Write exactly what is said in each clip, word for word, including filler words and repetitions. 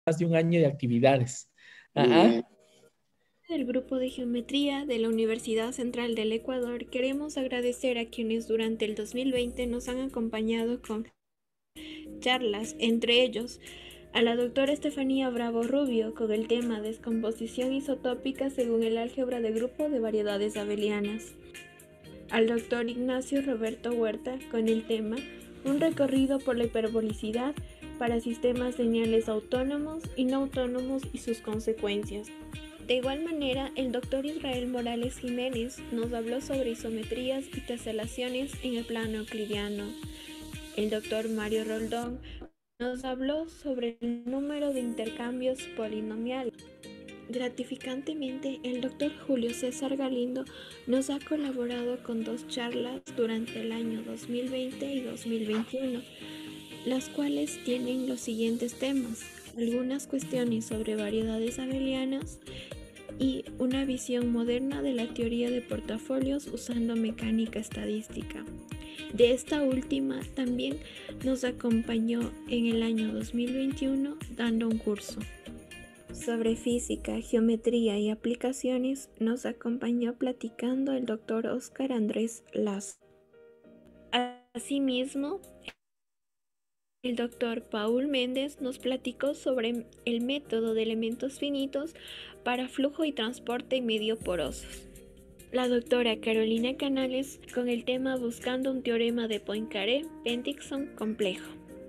de un año de actividades. Muy Ah, bien. ah. Del Grupo de Geometría de la Universidad Central del Ecuador, queremos agradecer a quienes durante el dos mil veinte nos han acompañado con charlas, entre ellos a la doctora Estefanía Bravo Rubio con el tema Descomposición isotópica según el álgebra de grupo de variedades abelianas, al doctor Ignacio Roberto Huerta con el tema Un recorrido por la hiperbolicidad para sistemas lineales autónomos y no autónomos y sus consecuencias. De igual manera, el doctor Israel Morales Jiménez nos habló sobre isometrías y teselaciones en el plano euclidiano. El doctor Mario Roldón nos habló sobre el número de intercambios polinomiales. Gratificantemente, el doctor Julio César Galindo nos ha colaborado con dos charlas durante el año dos mil veinte y dos mil veintiuno, las cuales tienen los siguientes temas: algunas cuestiones sobre variedades abelianas y una visión moderna de la teoría de portafolios usando mecánica estadística. De esta última también nos acompañó en el año dos mil veintiuno dando un curso. Sobre física, geometría y aplicaciones nos acompañó platicando el doctor Óscar Andrés Lazo. Asimismo, el doctor Paul Méndez nos platicó sobre el método de elementos finitos para flujo y transporte medio porosos. La doctora Carolina Canales con el tema Buscando un teorema de Poincaré-Penticton complejo.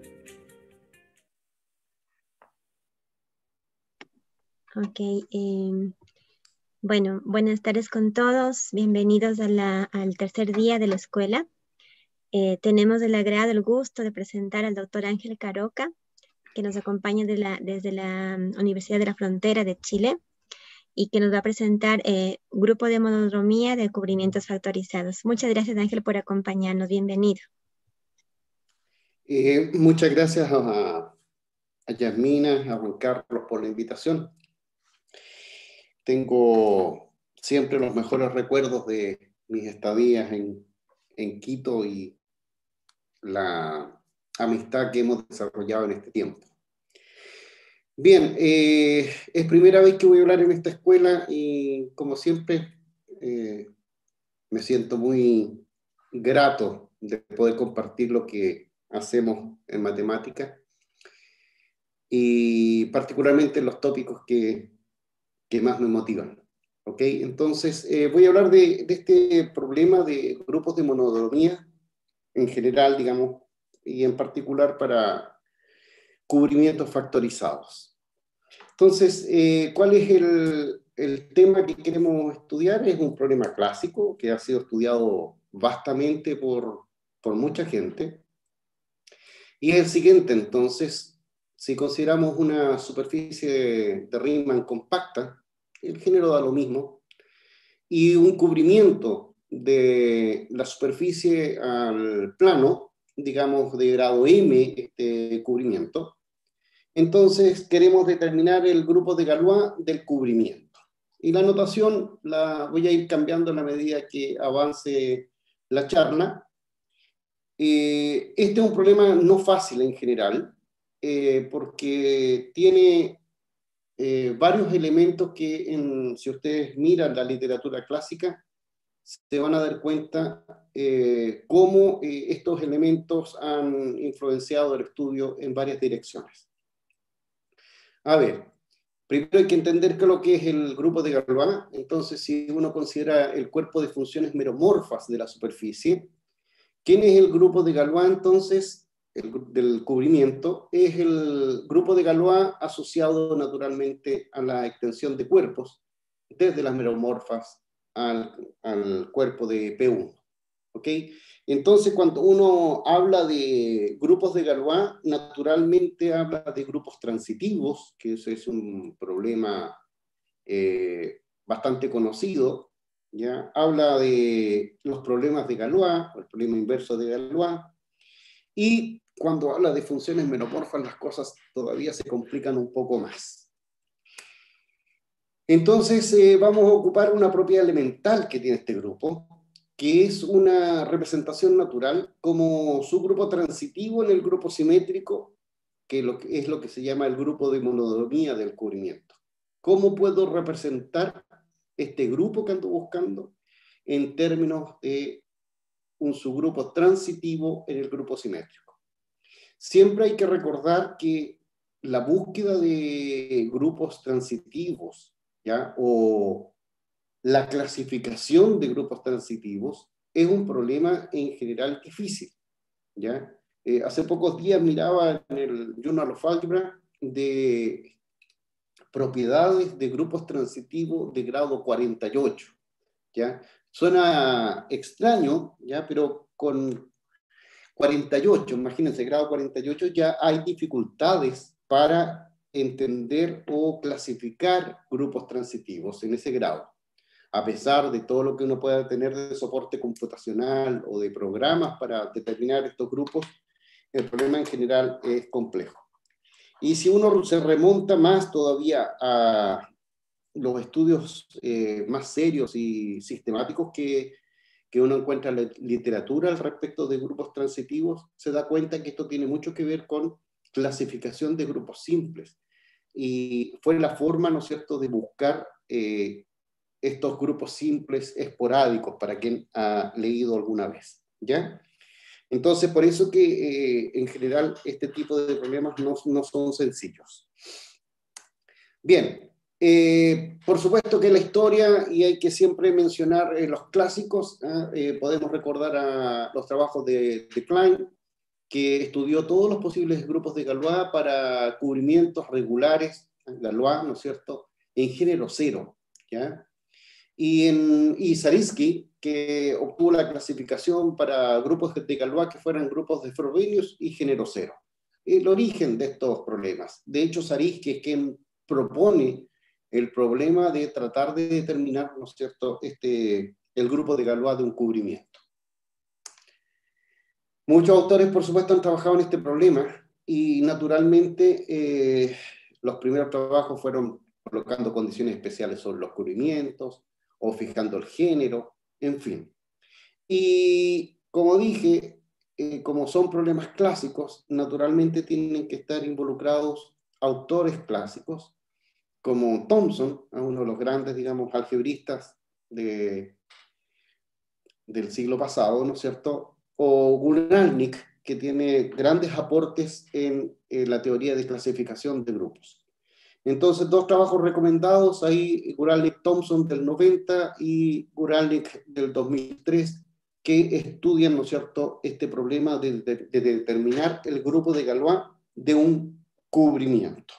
Ok, eh, bueno, buenas tardes con todos. Bienvenidos a la, al tercer día de la escuela. Eh, tenemos el agrado, el gusto de presentar al doctor Ángel Caroca, que nos acompaña de la, desde la um, Universidad de la Frontera de Chile y que nos va a presentar eh, grupo de monodromía de cubrimientos factorizados. Muchas gracias, Ángel, por acompañarnos. Bienvenido. Eh, muchas gracias a, a Yasmina, a Juan Carlos por la invitación. Tengo siempre los mejores recuerdos de mis estadías en, en Quito y la amistad que hemos desarrollado en este tiempo. Bien, eh, es primera vez que voy a hablar en esta escuela y como siempre eh, me siento muy grato de poder compartir lo que hacemos en matemática y particularmente los tópicos que, que más me motivan. ¿Ok? Entonces eh, voy a hablar de, de este problema de grupos de monodromía en general, digamos, y en particular para cubrimientos factorizados. Entonces, eh, ¿cuál es el, el tema que queremos estudiar? Es un problema clásico que ha sido estudiado vastamente por, por mucha gente. Y es el siguiente, entonces, si consideramos una superficie de Riemann compacta, el género da lo mismo, y un cubrimiento de la superficie al plano, digamos de grado M, este cubrimiento, entonces queremos determinar el grupo de Galois del cubrimiento. Y la notación la voy a ir cambiando a la medida que avance la charla. Eh, este es un problema no fácil en general, eh, porque tiene eh, varios elementos que en, si ustedes miran la literatura clásica, se van a dar cuenta eh, cómo eh, estos elementos han influenciado el estudio en varias direcciones. A ver, primero hay que entender qué es lo que es el grupo de Galois. Entonces, si uno considera el cuerpo de funciones meromorfas de la superficie, ¿quién es el grupo de Galois entonces? El, del cubrimiento es el grupo de Galois asociado naturalmente a la extensión de cuerpos desde las meromorfas al, al cuerpo de P uno. ¿Ok? Entonces, cuando uno habla de grupos de Galois, naturalmente habla de grupos transitivos, que ese es un problema eh, bastante conocido, ¿ya? Habla de los problemas de Galois, el problema inverso de Galois, y cuando habla de funciones meromorfas, las cosas todavía se complican un poco más. Entonces, eh, vamos a ocupar una propiedad elemental que tiene este grupo, que es una representación natural como subgrupo transitivo en el grupo simétrico que, lo que es lo que se llama el grupo de monodomía del cubrimiento. ¿Cómo puedo representar este grupo que ando buscando en términos de un subgrupo transitivo en el grupo simétrico? Siempre hay que recordar que la búsqueda de grupos transitivos, ¿ya? O la clasificación de grupos transitivos es un problema en general difícil, ¿ya? Eh, hace pocos días miraba en el Journal of Algebra de propiedades de grupos transitivos de grado cuarenta y ocho, ¿ya? Suena extraño, ¿ya? Pero con cuarenta y ocho, imagínense, grado cuarenta y ocho, ya hay dificultades para entender o clasificar grupos transitivos en ese grado. A pesar de todo lo que uno pueda tener de soporte computacional o de programas para determinar estos grupos, el problema en general es complejo. Y si uno se remonta más todavía a los estudios eh, más serios y sistemáticos que, que uno encuentra en la literatura al respecto de grupos transitivos, se da cuenta que esto tiene mucho que ver con clasificación de grupos simples. Y fue la forma, ¿no es cierto?, de buscar eh, estos grupos simples esporádicos, para quien ha leído alguna vez, ¿ya? Entonces, por eso que eh, en general este tipo de problemas no, no son sencillos. Bien, eh, por supuesto que la historia, y hay que siempre mencionar eh, los clásicos, ¿eh? Eh, podemos recordar a los trabajos de, de Klein, que estudió todos los posibles grupos de Galois para cubrimientos regulares, Galois, ¿no es cierto?, en género cero, ¿ya? Y, en, y Zariski, que obtuvo la clasificación para grupos de Galois que fueran grupos de Frobenius y género cero. El origen de estos problemas. De hecho, Zariski es quien propone el problema de tratar de determinar, ¿no es cierto?, este, el grupo de Galois de un cubrimiento. Muchos autores, por supuesto, han trabajado en este problema y, naturalmente, eh, los primeros trabajos fueron colocando condiciones especiales sobre los cubrimientos o fijando el género, en fin. Y, como dije, eh, como son problemas clásicos, naturalmente tienen que estar involucrados autores clásicos, como Thomson, uno de los grandes, digamos, algebristas de, del siglo pasado, ¿no es cierto?, o Guralnik, que tiene grandes aportes en, en la teoría de clasificación de grupos. Entonces, dos trabajos recomendados, ahí Guralnik-Thomson del noventa y Guralnik del dos mil tres, que estudian, ¿no es cierto?, este problema de, de, de determinar el grupo de Galois de un cubrimiento.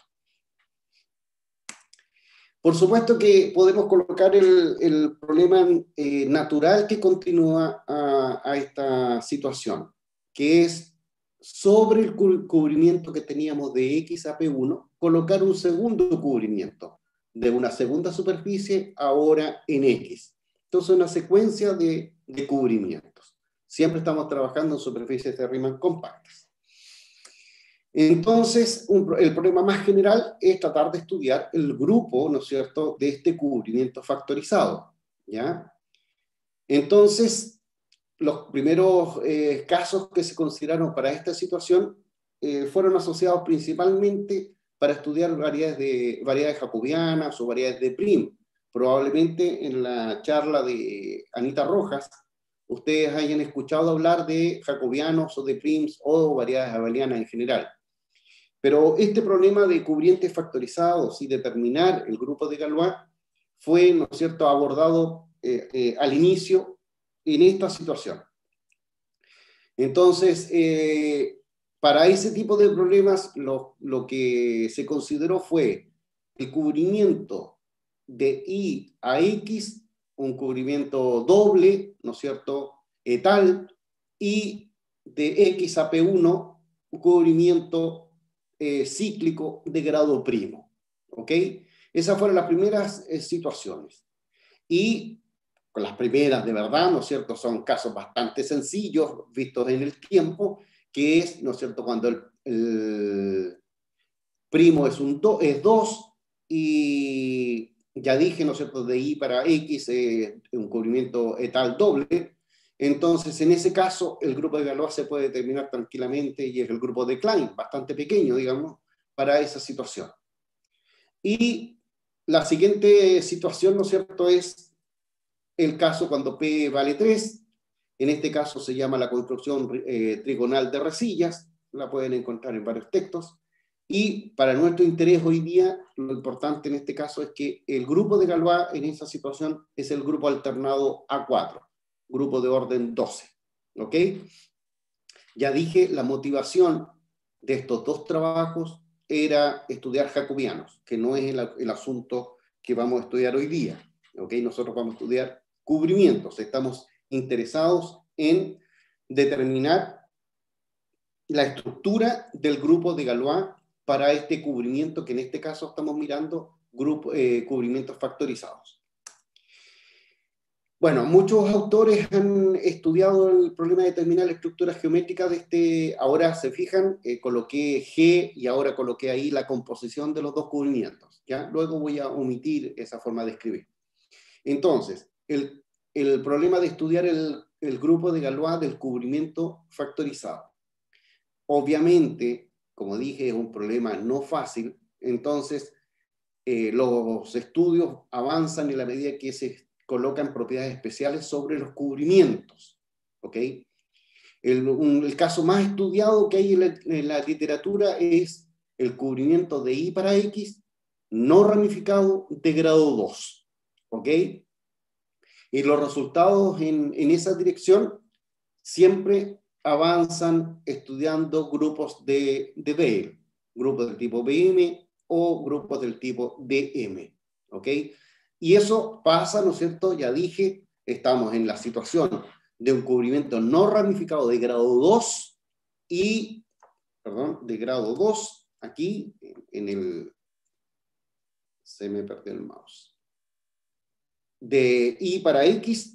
Por supuesto que podemos colocar el, el problema eh, natural que continúa a, a esta situación, que es sobre el cubrimiento que teníamos de X a P uno, colocar un segundo cubrimiento de una segunda superficie ahora en X. Entonces, una secuencia de, de cubrimientos. Siempre estamos trabajando en superficies de Riemann compactas. Entonces, un, el problema más general es tratar de estudiar el grupo, ¿no es cierto?, de este cubrimiento factorizado, ¿ya? Entonces, los primeros eh, casos que se consideraron para esta situación eh, fueron asociados principalmente para estudiar variedades, de, variedades jacobianas o variedades de Prim. Probablemente en la charla de Anita Rojas, ustedes hayan escuchado hablar de jacobianos o de prims o variedades abelianas en general. Pero este problema de cubrientes factorizados y determinar el grupo de Galois fue, ¿no es cierto?, abordado eh, eh, al inicio en esta situación. Entonces, eh, para ese tipo de problemas, lo, lo que se consideró fue el cubrimiento de Y a X, un cubrimiento doble, ¿no es cierto?, etal, y de X a P uno, un cubrimiento Eh, cíclico de grado primo, ¿ok? Esas fueron las primeras eh, situaciones. Y con las primeras, de verdad, ¿no es cierto?, son casos bastante sencillos, vistos en el tiempo, que es, ¿no es cierto?, cuando el, el primo es, un do, es dos, y ya dije, ¿no es cierto?, de Y para X, eh, un cubrimiento etal doble. Entonces, en ese caso, el grupo de Galois se puede determinar tranquilamente y es el grupo de Klein, bastante pequeño, digamos, para esa situación. Y la siguiente situación, ¿no es cierto?, es el caso cuando P vale tres. En este caso se llama la construcción eh, trigonal de resillas, la pueden encontrar en varios textos. Y para nuestro interés hoy día, lo importante en este caso es que el grupo de Galois en esa situación es el grupo alternado A cuatro, grupo de orden doce. ¿Ok? Ya dije, la motivación de estos dos trabajos era estudiar jacobianos, que no es el, el asunto que vamos a estudiar hoy día. ¿Ok? Nosotros vamos a estudiar cubrimientos. Estamos interesados en determinar la estructura del grupo de Galois para este cubrimiento, que en este caso estamos mirando grupo, eh, cubrimientos factorizados. Bueno, muchos autores han estudiado el problema de determinar la estructura geométrica de este. Ahora se fijan, eh, coloqué G y ahora coloqué ahí la composición de los dos cubrimientos. ¿Ya? Luego voy a omitir esa forma de escribir. Entonces, el, el problema de estudiar el, el grupo de Galois del cubrimiento factorizado. Obviamente, como dije, es un problema no fácil, entonces eh, los estudios avanzan en la medida que se colocan propiedades especiales sobre los cubrimientos. ¿Ok? El, un, el caso más estudiado que hay en la, en la literatura es el cubrimiento de I para X no ramificado de grado dos. ¿Ok? Y los resultados en, en esa dirección siempre avanzan estudiando grupos de, de Weil, grupos del tipo B M o grupos del tipo D M. ¿Ok? Y eso pasa, ¿no es cierto? Ya dije, estamos en la situación de un cubrimiento no ramificado de grado dos y, perdón, de grado dos, aquí en el, se me perdió el mouse, de I para X,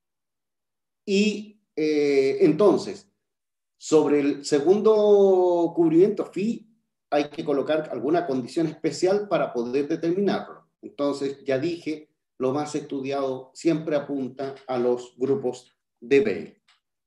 y eh, entonces, sobre el segundo cubrimiento phi, hay que colocar alguna condición especial para poder determinarlo. Entonces, ya dije, lo más estudiado siempre apunta a los grupos de Weil.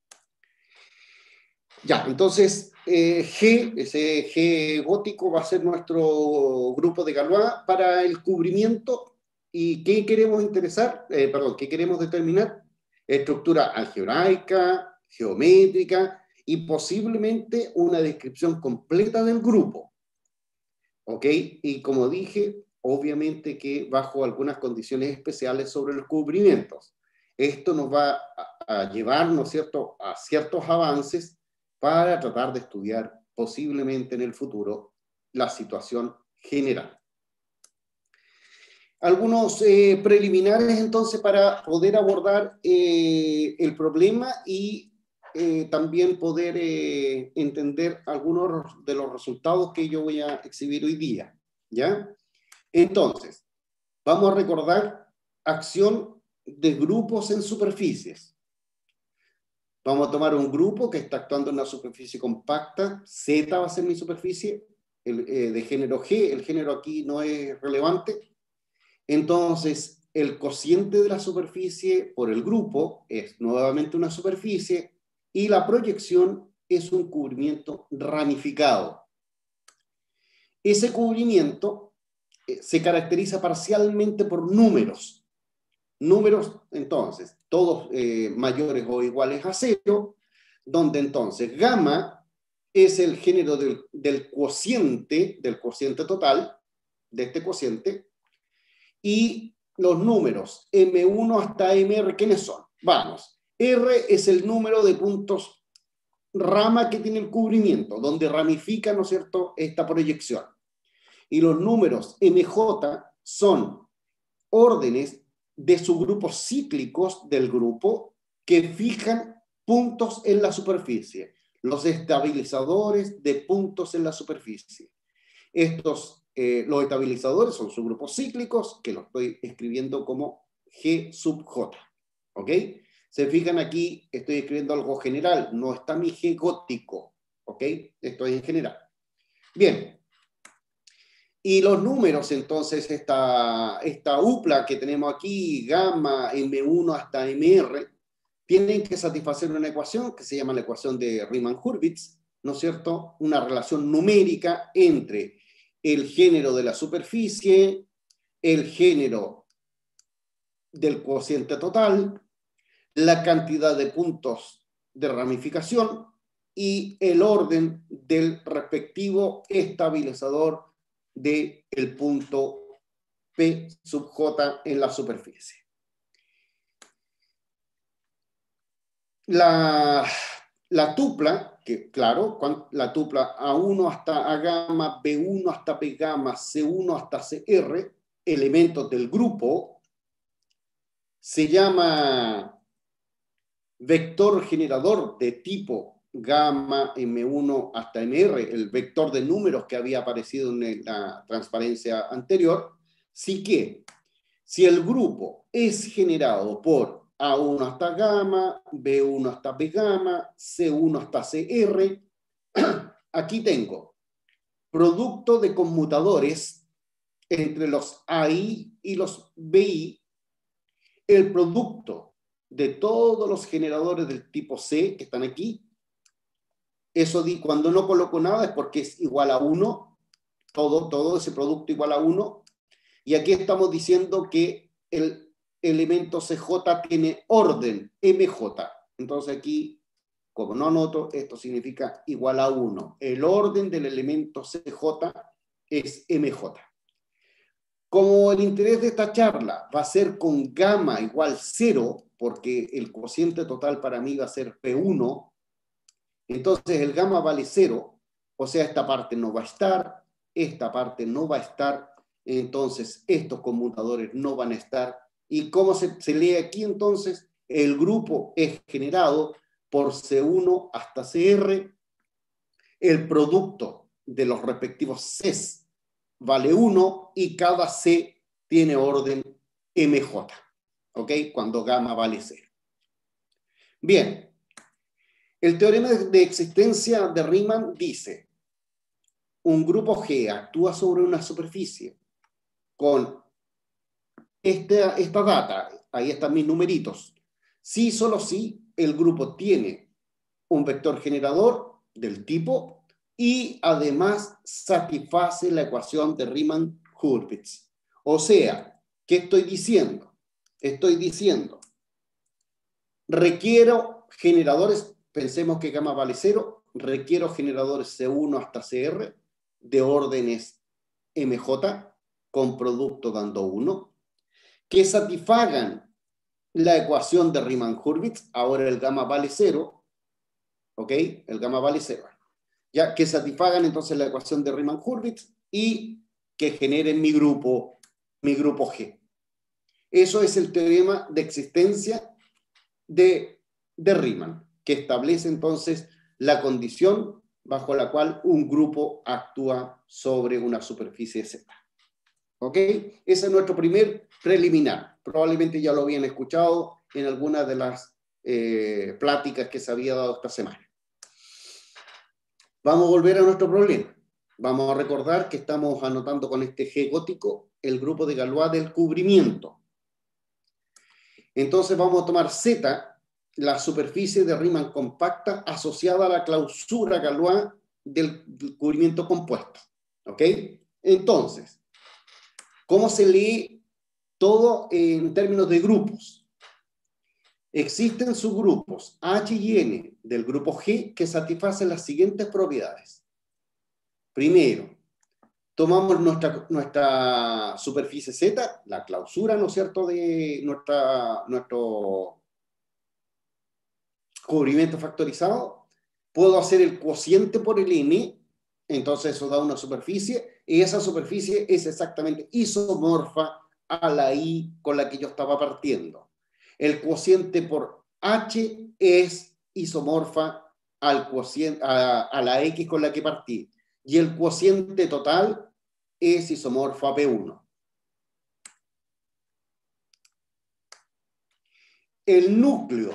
Ya, entonces, eh, G, ese G gótico va a ser nuestro grupo de Galois para el cubrimiento. ¿Y qué queremos interesar? Eh, perdón, ¿qué queremos determinar? Estructura algebraica, geométrica y posiblemente una descripción completa del grupo. ¿Ok? Y como dije, obviamente que bajo algunas condiciones especiales sobre los cubrimientos. Esto nos va a, a llevar, ¿no es cierto?, a ciertos avances para tratar de estudiar posiblemente en el futuro la situación general. Algunos eh, preliminares entonces para poder abordar eh, el problema y eh, también poder eh, entender algunos de los resultados que yo voy a exhibir hoy día. ¿Ya? Entonces, vamos a recordar acción de grupos en superficies. Vamos a tomar un grupo que está actuando en una superficie compacta, Z va a ser mi superficie, el, eh, de género G, el género aquí no es relevante. Entonces, el cociente de la superficie por el grupo es nuevamente una superficie y la proyección es un cubrimiento ramificado. Ese cubrimiento eh, se caracteriza parcialmente por números. Números, entonces, todos eh, mayores o iguales a cero, donde entonces gamma es el género del, del cociente, del cociente total, de este cociente, y los números eme uno hasta eme erre, ¿quiénes son? Vamos, R es el número de puntos rama que tiene el cubrimiento, donde ramifica, ¿no es cierto?, esta proyección. Y los números eme jota son órdenes de subgrupos cíclicos del grupo que fijan puntos en la superficie, los estabilizadores de puntos en la superficie. Estos, eh, los estabilizadores son subgrupos cíclicos, que los estoy escribiendo como G sub J. ¿Ok? Se fijan aquí, estoy escribiendo algo general, no está mi G gótico. ¿Ok? Esto es en general. Bien. Y los números, entonces, esta, esta upla que tenemos aquí, gamma, eme uno hasta eme erre, tienen que satisfacer una ecuación que se llama la ecuación de Riemann-Hurwitz, ¿no es cierto? Una relación numérica entre el género de la superficie, el género del cociente total, la cantidad de puntos de ramificación y el orden del respectivo estabilizador del punto P sub J en la superficie. La, la tupla, que claro, la tupla A uno hasta A gamma, B uno hasta B gamma, C uno hasta C R, elementos del grupo, se llama vector generador de tipo gamma M uno hasta M R, el vector de números que había aparecido en la transparencia anterior. Sí que, si el grupo es generado por A uno hasta gamma, B uno hasta B gamma, C uno hasta C R, aquí tengo producto de conmutadores entre los A I y los B I, el producto de todos los generadores del tipo C que están aquí. Eso di, cuando no coloco nada es porque es igual a uno, todo, todo ese producto igual a uno. Y aquí estamos diciendo que el elemento C J tiene orden M J. Entonces aquí, como no anoto, esto significa igual a uno. El orden del elemento C J es M J. Como el interés de esta charla va a ser con gamma igual cero, porque el cociente total para mí va a ser P uno, entonces el gamma vale cero, o sea, esta parte no va a estar, esta parte no va a estar, entonces estos conmutadores no van a estar. ¿Y cómo se, se lee aquí entonces? El grupo es generado por C uno hasta C R, el producto de los respectivos Cs vale uno y cada C tiene orden M J, ¿ok? Cuando gamma vale cero. Bien, el teorema de existencia de Riemann dice: un grupo G actúa sobre una superficie con esta, esta data, ahí están mis numeritos. Si solo si el grupo tiene un vector generador del tipo y además satisface la ecuación de Riemann-Hurwitz. O sea, ¿qué estoy diciendo? Estoy diciendo, requiero generadores, pensemos que gamma vale cero, requiero generadores C uno hasta C R de órdenes M J con producto dando uno, que satisfagan la ecuación de Riemann-Hurwitz. Ahora el gamma vale cero, ¿ok? El gamma vale cero. Ya que satisfagan entonces la ecuación de Riemann-Hurwitz y que generen mi grupo, mi grupo G. Eso es el teorema de existencia de, de Riemann, que establece entonces la condición bajo la cual un grupo actúa sobre una superficie Z. ¿Ok? Ese es nuestro primer preliminar. Probablemente ya lo habían escuchado en algunas de las eh, pláticas que se había dado esta semana. Vamos a volver a nuestro problema. Vamos a recordar que estamos anotando con este G gótico el grupo de Galois del cubrimiento. Entonces vamos a tomar Z, la superficie de Riemann compacta asociada a la clausura Galois del cubrimiento compuesto. ¿Ok? Entonces, ¿cómo se lee todo en términos de grupos? Existen subgrupos H y N del grupo G que satisfacen las siguientes propiedades. Primero, tomamos nuestra, nuestra superficie Z, la clausura, ¿no es cierto?, de nuestra, nuestro cubrimiento factorizado. Puedo hacer el cociente por el N, entonces eso da una superficie, y esa superficie es exactamente isomorfa a la I con la que yo estaba partiendo. El cociente por H es isomorfa al cociente, a, a la X con la que partí. Y el cociente total es isomorfo a P uno. El núcleo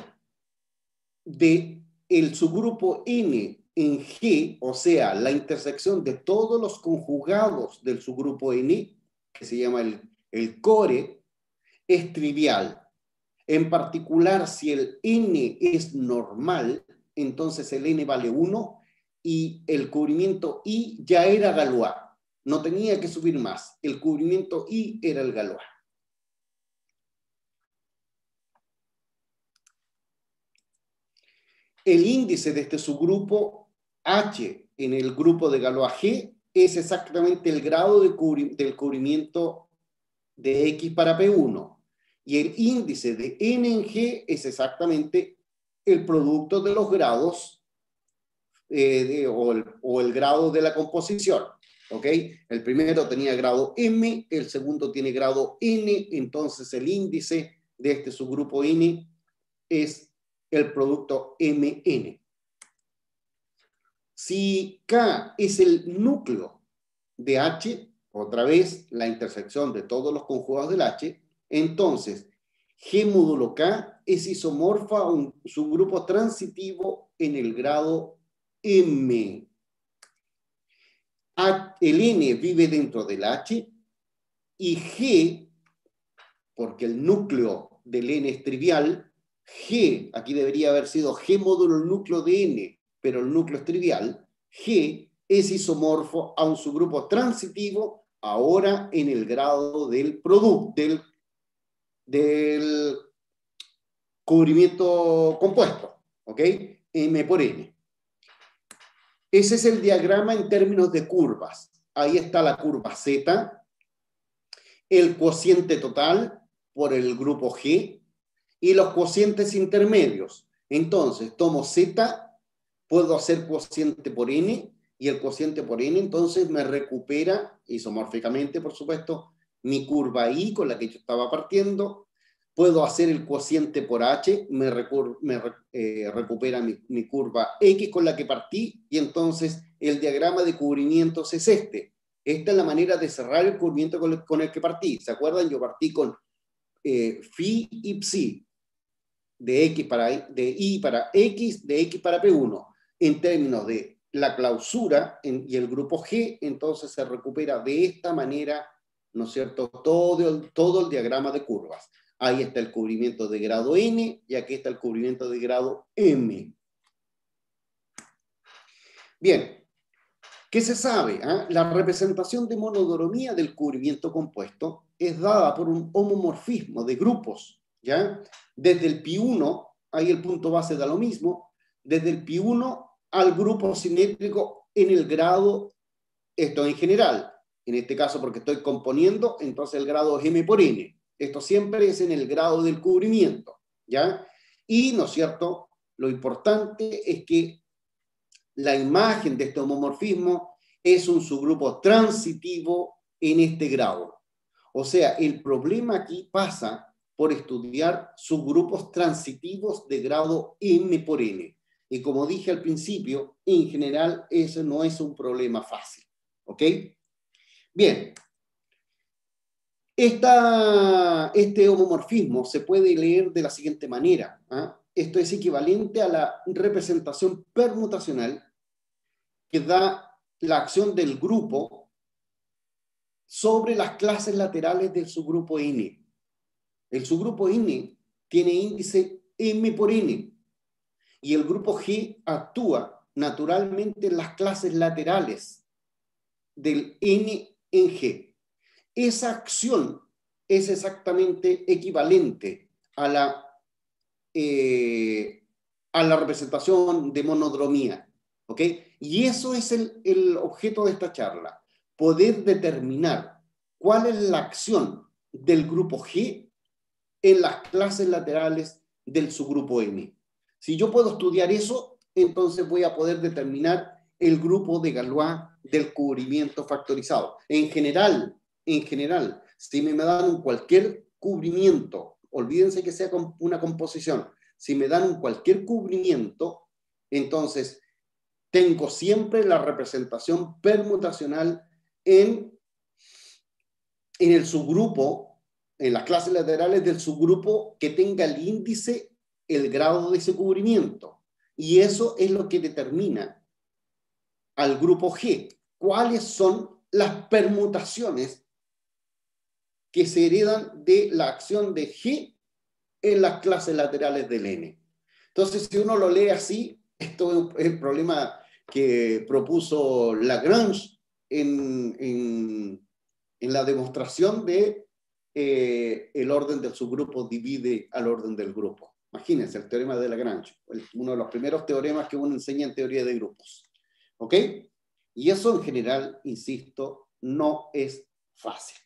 del subgrupo N en G, o sea, la intersección de todos los conjugados del subgrupo N, que se llama el, el core, es trivial. En particular, si el N es normal, entonces el N vale uno y el cubrimiento I ya era Galois. No tenía que subir más. El cubrimiento I era el Galois. El índice de este subgrupo H en el grupo de Galois G es exactamente el grado de cubri del cubrimiento de X para P uno. Y el índice de N en G es exactamente el producto de los grados eh, de, o, el, o el grado de la composición. ¿Ok? El primero tenía grado M, el segundo tiene grado N, entonces el índice de este subgrupo N es el producto M N. Si K es el núcleo de H, otra vez la intersección de todos los conjugados del H, entonces G módulo K es isomorfa a un subgrupo transitivo en el grado M. El N vive dentro del H y G, porque el núcleo del N es trivial, G, aquí debería haber sido G módulo el núcleo de N, pero el núcleo es trivial, G es isomorfo a un subgrupo transitivo ahora en el grado del producto, del, del cubrimiento compuesto, ¿ok? M por N. Ese es el diagrama en términos de curvas. Ahí está la curva Z, el cociente total por el grupo G y los cocientes intermedios. Entonces, tomo Z, puedo hacer cociente por N, y el cociente por N entonces me recupera, isomórficamente por supuesto, mi curva I con la que yo estaba partiendo. Puedo hacer el cociente por H, me, me eh, recupera mi, mi curva X con la que partí, y entonces el diagrama de cubrimientos es este. Esta es la manera de cerrar el cubrimiento con el, con el que partí. ¿Se acuerdan? Yo partí con eh, phi y psi, de, X para, de I para X, de X para P uno. En términos de la clausura en, y el grupo G, entonces se recupera de esta manera, ¿no es cierto?, todo el, todo el diagrama de curvas. Ahí está el cubrimiento de grado N y aquí está el cubrimiento de grado M. Bien, ¿qué se sabe? ¿Ah? La representación de monodromía del cubrimiento compuesto es dada por un homomorfismo de grupos, ¿ya? Desde el pi uno, ahí el punto base da lo mismo, desde el pi uno al grupo simétrico en el grado, esto en general, en este caso porque estoy componiendo, entonces el grado es M por N. Esto siempre es en el grado del cubrimiento, ¿ya? Y, ¿no es cierto?, lo importante es que la imagen de este homomorfismo es un subgrupo transitivo en este grado. O sea, el problema aquí pasa por estudiar subgrupos transitivos de grado M por N. Y como dije al principio, en general eso no es un problema fácil, ¿ok? Bien. Esta, este homomorfismo se puede leer de la siguiente manera. ¿eh? Esto es equivalente a la representación permutacional que da la acción del grupo sobre las clases laterales del subgrupo N. El subgrupo N tiene índice M por N y el grupo G actúa naturalmente en las clases laterales del N en G. Esa acción es exactamente equivalente a la, eh, a la representación de monodromía. ¿Ok? Y eso es el, el objeto de esta charla. Poder determinar cuál es la acción del grupo G en las clases laterales del subgrupo M. Si yo puedo estudiar eso, entonces voy a poder determinar el grupo de Galois del cubrimiento factorizado. En general, En general, si me dan cualquier cubrimiento, olvídense que sea una composición, si me dan cualquier cubrimiento, entonces tengo siempre la representación permutacional en, en el subgrupo, en las clases laterales del subgrupo que tenga el índice, el grado de ese cubrimiento. Y eso es lo que determina al grupo G. ¿Cuáles son las permutaciones que se heredan de la acción de G en las clases laterales del N. Entonces, si uno lo lee así, esto es el problema que propuso Lagrange en, en, en la demostración de eh, el orden del subgrupo divide al orden del grupo. Imagínense, el teorema de Lagrange, uno de los primeros teoremas que uno enseña en teoría de grupos. ¿Ok? Y eso en general, insisto, no es fácil.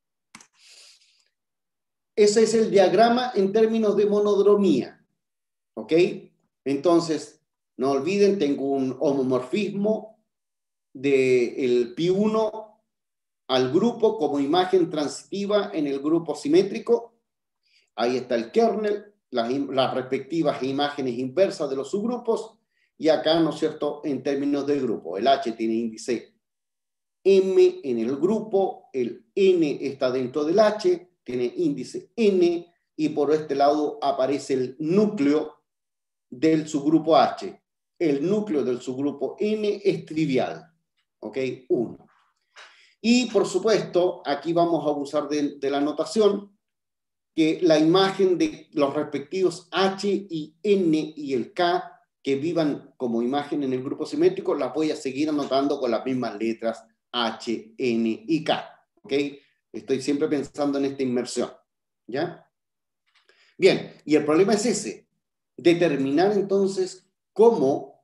Ese es el diagrama en términos de monodromía. ¿Ok? Entonces, no olviden, tengo un homomorfismo del pi uno al grupo como imagen transitiva en el grupo simétrico. Ahí está el kernel, las, las respectivas imágenes inversas de los subgrupos. Y acá, ¿no es cierto?, en términos del grupo. El H tiene índice M en el grupo, el N está dentro del H, tiene índice N, y por este lado aparece el núcleo del subgrupo H. El núcleo del subgrupo N es trivial, ¿ok? uno. Y por supuesto, aquí vamos a abusar de, de la notación, que la imagen de los respectivos H y N y el K que vivan como imagen en el grupo simétrico, las voy a seguir anotando con las mismas letras H, N y K, ¿ok? Estoy siempre pensando en esta inmersión, ¿ya? Bien, y el problema es ese, determinar entonces cómo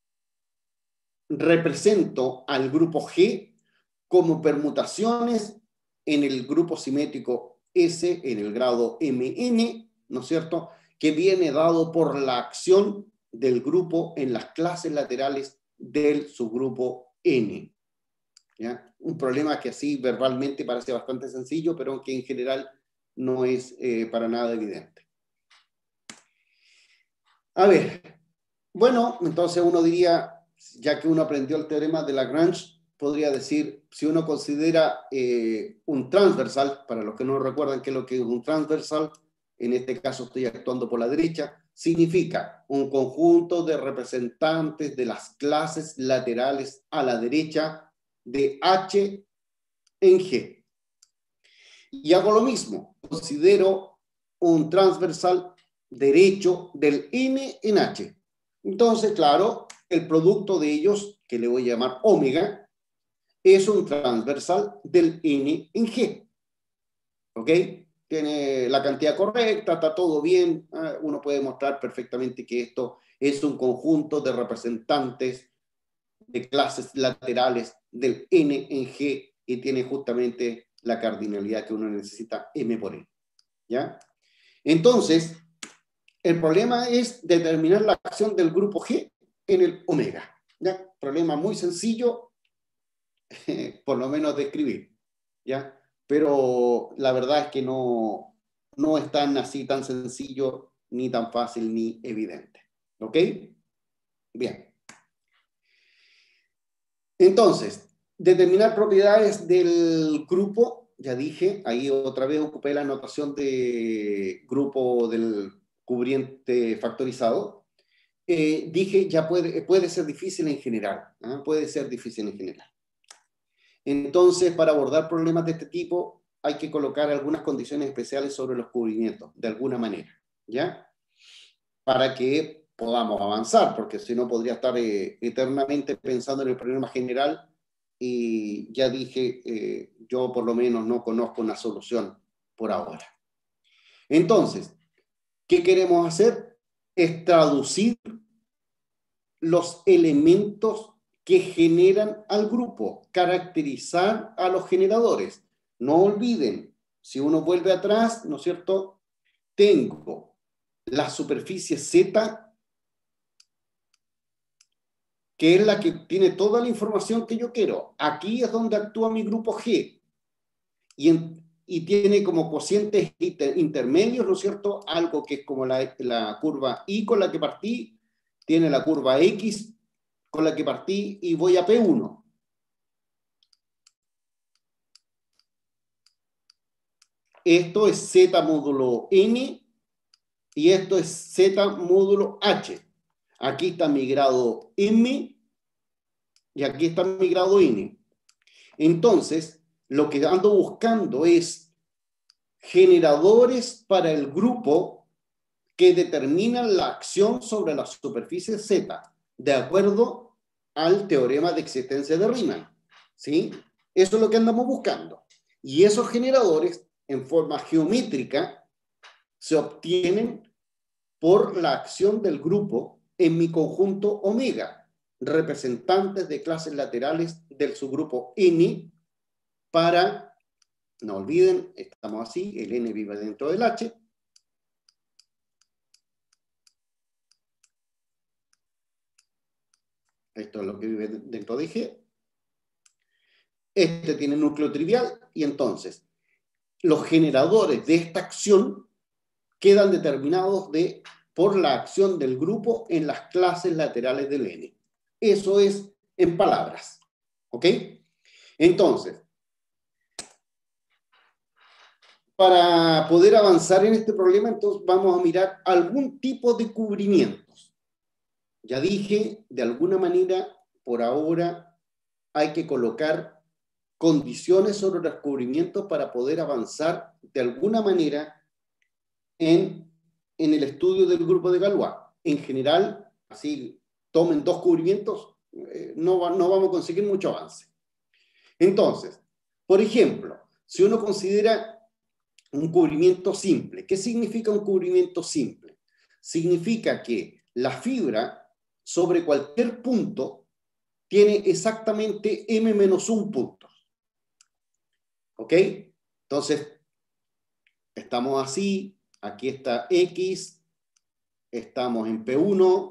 represento al grupo G como permutaciones en el grupo simétrico S en el grado M N, ¿no es cierto?, que viene dado por la acción del grupo en las clases laterales del subgrupo N. ¿Ya? Un problema que así verbalmente parece bastante sencillo, pero que en general no es eh, para nada evidente. A ver, bueno, entonces uno diría, ya que uno aprendió el teorema de Lagrange, podría decir, si uno considera eh, un transversal, para los que no recuerdan qué es lo que es un transversal, en este caso estoy actuando por la derecha, significa un conjunto de representantes de las clases laterales a la derecha de H en G. Y hago lo mismo, considero un transversal derecho del N en H. Entonces, claro, el producto de ellos, que le voy a llamar omega, es un transversal del N en G. ¿Ok? Tiene la cantidad correcta, está todo bien. Uno puede mostrar perfectamente que esto es un conjunto de representantes de clases laterales del N en G y tiene justamente la cardinalidad que uno necesita, M por N. ¿Ya? Entonces, el problema es determinar la acción del grupo G en el omega. ¿Ya? Problema muy sencillo, por lo menos de escribir. ¿Ya? Pero la verdad es que no, no es tan así, tan sencillo, ni tan fácil, ni evidente. ¿Ok? Bien. Entonces, determinar propiedades del grupo, ya dije, ahí otra vez ocupé la notación de grupo del cubriente factorizado. Eh, dije, ya puede, puede ser difícil en general, ¿eh? Puede ser difícil en general. Entonces, para abordar problemas de este tipo, hay que colocar algunas condiciones especiales sobre los cubrimientos, de alguna manera, ¿ya? Para que podamos avanzar, porque si no podría estar eh, eternamente pensando en el problema general y ya dije, eh, yo por lo menos no conozco una solución por ahora. Entonces, ¿qué queremos hacer? Es traducir los elementos que generan al grupo, caracterizar a los generadores. No olviden, si uno vuelve atrás, ¿no es cierto? Tengo la superficie Z, que es la que tiene toda la información que yo quiero. Aquí es donde actúa mi grupo G. Y, en, y tiene como cocientes inter, intermedios, ¿no es cierto? Algo que es como la, la curva Y con la que partí, tiene la curva X con la que partí y voy a P uno. Esto es Z módulo N y esto es Z módulo H. Aquí está mi grado M y aquí está mi grado N. Entonces, lo que ando buscando es generadores para el grupo que determinan la acción sobre la superficie Z, de acuerdo al teorema de existencia de Riemann, ¿sí? Eso es lo que andamos buscando. Y esos generadores, en forma geométrica, se obtienen por la acción del grupo en mi conjunto omega, representantes de clases laterales del subgrupo N, para, no olviden, estamos así, el N vive dentro del H. Esto es lo que vive dentro de G. Este tiene núcleo trivial y entonces los generadores de esta acción quedan determinados de, por la acción del grupo en las clases laterales del N. Eso es en palabras. ¿Ok? Entonces, para poder avanzar en este problema, entonces vamos a mirar algún tipo de cubrimientos. Ya dije, de alguna manera, por ahora, hay que colocar condiciones sobre los cubrimientos para poder avanzar de alguna manera en, en el estudio del grupo de Galois. En general, así tomen dos cubrimientos, eh, no, no vamos a conseguir mucho avance. Entonces, por ejemplo, si uno considera un cubrimiento simple, ¿qué significa un cubrimiento simple? Significa que la fibra sobre cualquier punto tiene exactamente m menos un puntos. ¿Ok? Entonces, estamos así, aquí está X, estamos en P uno,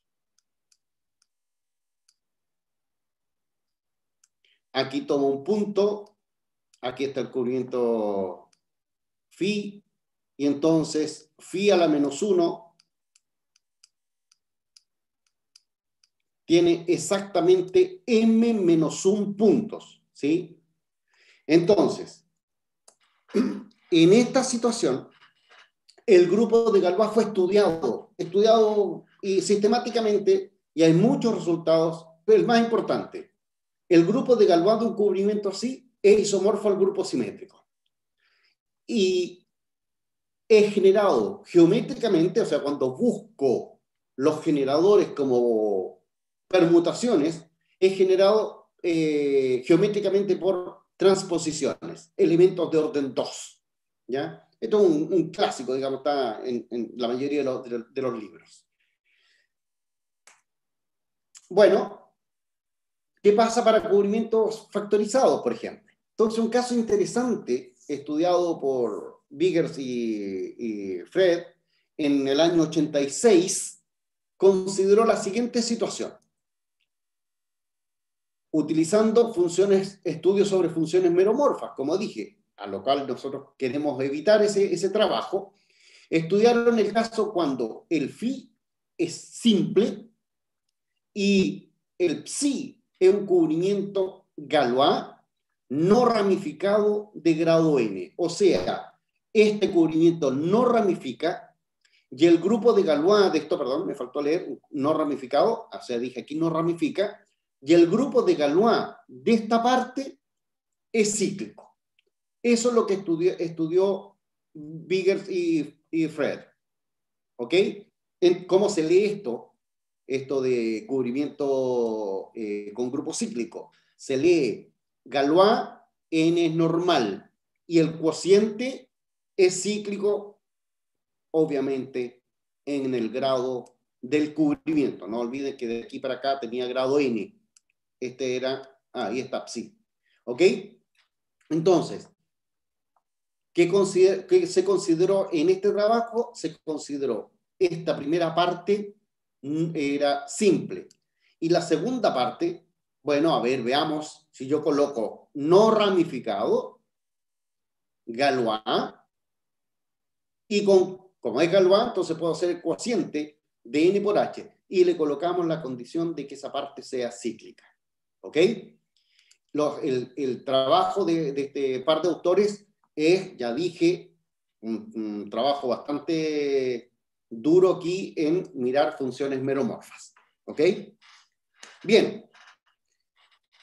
aquí tomo un punto, aquí está el cubrimiento phi, y entonces phi a la menos uno tiene exactamente m menos un puntos, ¿sí? Entonces, en esta situación, el grupo de Galois fue estudiado, estudiado y sistemáticamente, y hay muchos resultados, pero el más importante, el grupo de Galois de un cubrimiento así es isomorfo al grupo simétrico. Y es generado geométricamente, o sea, cuando busco los generadores como permutaciones, es generado eh, geométricamente por transposiciones, elementos de orden dos. ¿Ya? Esto es un, un clásico, digamos, está en, en la mayoría de los, de, los, de los libros. Bueno, ¿qué pasa para cubrimientos factorizados, por ejemplo? Entonces, un caso interesante, estudiado por Biggers y, y Fred, en el año ochenta y seis, consideró la siguiente situación. Utilizando funciones, estudios sobre funciones meromorfas, como dije, a lo cual nosotros queremos evitar ese, ese trabajo, estudiaron el caso cuando el phi es simple y el psi es un cubrimiento Galois no ramificado de grado n. O sea, este cubrimiento no ramifica y el grupo de Galois de esto, perdón, me faltó leer, no ramificado, o sea, dije aquí no ramifica, y el grupo de Galois de esta parte es cíclico. Eso es lo que estudió, estudió Biggers y, y Fred. ¿Ok? En, ¿Cómo se lee esto? Esto de cubrimiento eh, con grupo cíclico. Se lee Galois, n es normal, y el cociente es cíclico, obviamente, en el grado del cubrimiento. No olviden que de aquí para acá tenía grado n. Este era, ah, ahí está psi. ¿Ok? Entonces, ¿qué, consider, ¿qué se consideró en este trabajo? Se consideró esta primera parte era simple. Y la segunda parte, bueno, a ver, veamos, si yo coloco no ramificado, Galois, y con, como es Galois, entonces puedo hacer el cociente de n por h, y le colocamos la condición de que esa parte sea cíclica. ¿Ok? Los, el, el trabajo de, de este par de autores es, ya dije, un, un trabajo bastante duro aquí en mirar funciones meromorfas. ¿Ok? Bien.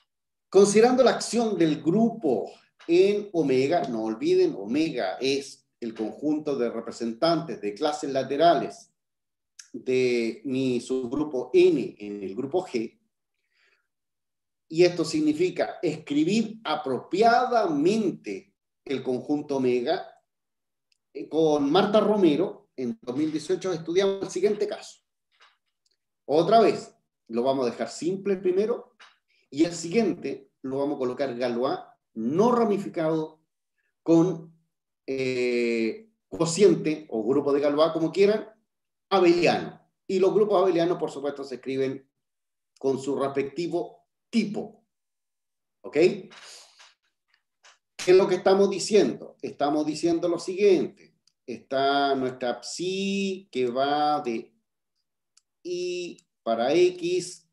Considerando la acción del grupo en omega, no olviden, omega es el conjunto de representantes de clases laterales de mi subgrupo N en el grupo G, y esto significa escribir apropiadamente el conjunto omega. Con Marta Romero, en dos mil dieciocho, estudiamos el siguiente caso. Otra vez, lo vamos a dejar simple primero, y el siguiente lo vamos a colocar Galois no ramificado con eh, cociente o grupo de Galois, como quieran, abeliano. Y los grupos abelianos, por supuesto, se escriben con su respectivo tipo. ¿Ok? ¿Qué es lo que estamos diciendo? Estamos diciendo lo siguiente. Está nuestra psi que va de I para X,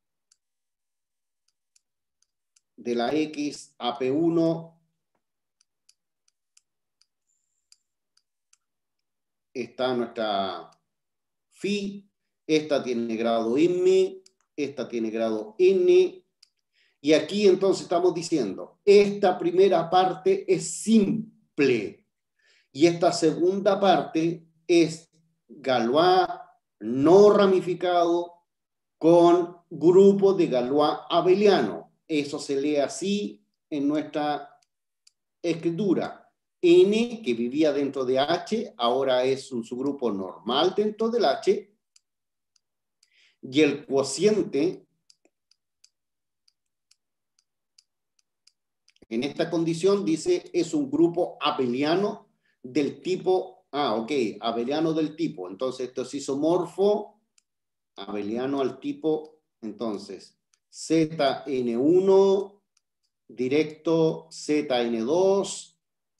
de la X a P uno. Está nuestra phi. Esta tiene grado M, esta tiene grado N. Y aquí entonces estamos diciendo, esta primera parte es simple. Y esta segunda parte es Galois no ramificado con grupo de Galois abeliano. Eso se lee así en nuestra escritura. N, que vivía dentro de H, ahora es un subgrupo normal dentro del H. Y el cociente, en esta condición, dice, es un grupo abeliano del tipo, ah, ok, abeliano del tipo. Entonces, esto es isomorfo, abeliano al tipo, entonces, Z N uno, directo Z N dos,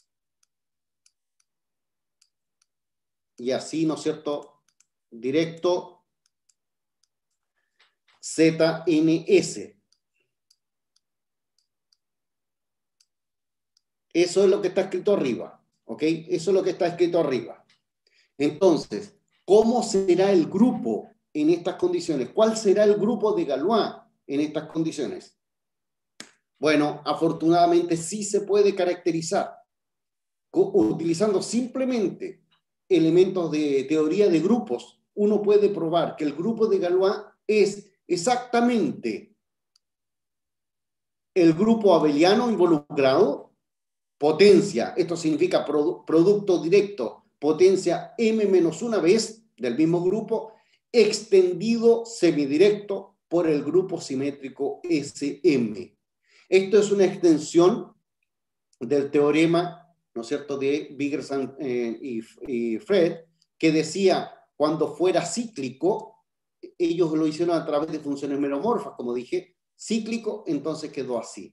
y así, ¿no es cierto?, directo Z N S. Eso es lo que está escrito arriba, ¿ok? Eso es lo que está escrito arriba. Entonces, ¿cómo será el grupo en estas condiciones? ¿Cuál será el grupo de Galois en estas condiciones? Bueno, afortunadamente sí se puede caracterizar utilizando simplemente elementos de teoría de grupos. Uno puede probar que el grupo de Galois es exactamente el grupo abeliano involucrado, potencia, esto significa produ producto directo, potencia m menos una vez del mismo grupo, extendido semidirecto por el grupo simétrico S M. Esto es una extensión del teorema, ¿no es cierto?, de Wigderson eh, y, y Fred, que decía, cuando fuera cíclico, ellos lo hicieron a través de funciones meromorfas, como dije, cíclico, entonces quedó así.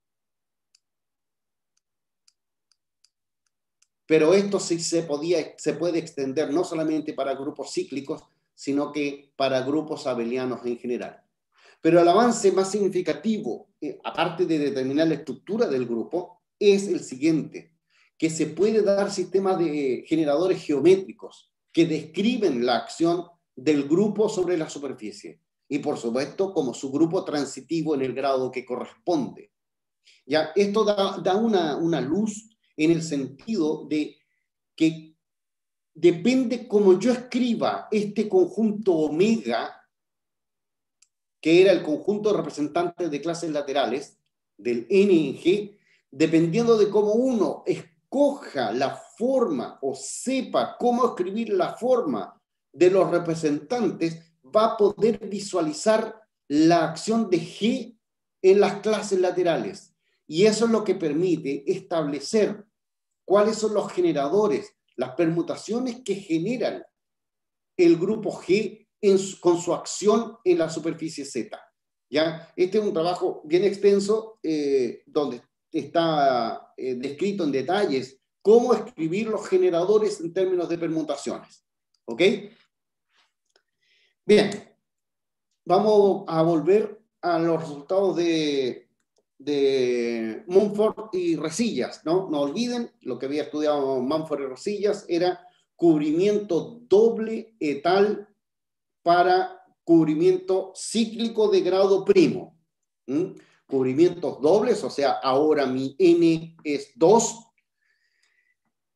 Pero esto sí se, podía, se puede extender no solamente para grupos cíclicos, sino que para grupos abelianos en general. Pero el avance más significativo, eh, aparte de determinar la estructura del grupo, es el siguiente, que se puede dar sistemas de generadores geométricos que describen la acción del grupo sobre la superficie. Y por supuesto, como su grupo transitivo en el grado que corresponde. Ya, esto da, da una, una luz en el sentido de que depende cómo yo escriba este conjunto omega, que era el conjunto de representantes de clases laterales del N en G, dependiendo de cómo uno escoja la forma o sepa cómo escribir la forma de los representantes, va a poder visualizar la acción de G en las clases laterales. Y eso es lo que permite establecer cuáles son los generadores, las permutaciones que generan el grupo G en su, con su acción en la superficie Z. ¿Ya? Este es un trabajo bien extenso eh, donde está eh, descrito en detalles cómo escribir los generadores en términos de permutaciones. ¿Ok? Bien, vamos a volver a los resultados de... de Mumford y Resillas, ¿no? No olviden, lo que había estudiado Mumford y Resillas era cubrimiento doble etal para cubrimiento cíclico de grado primo. ¿Mm? Cubrimientos dobles, o sea, ahora mi N es dos,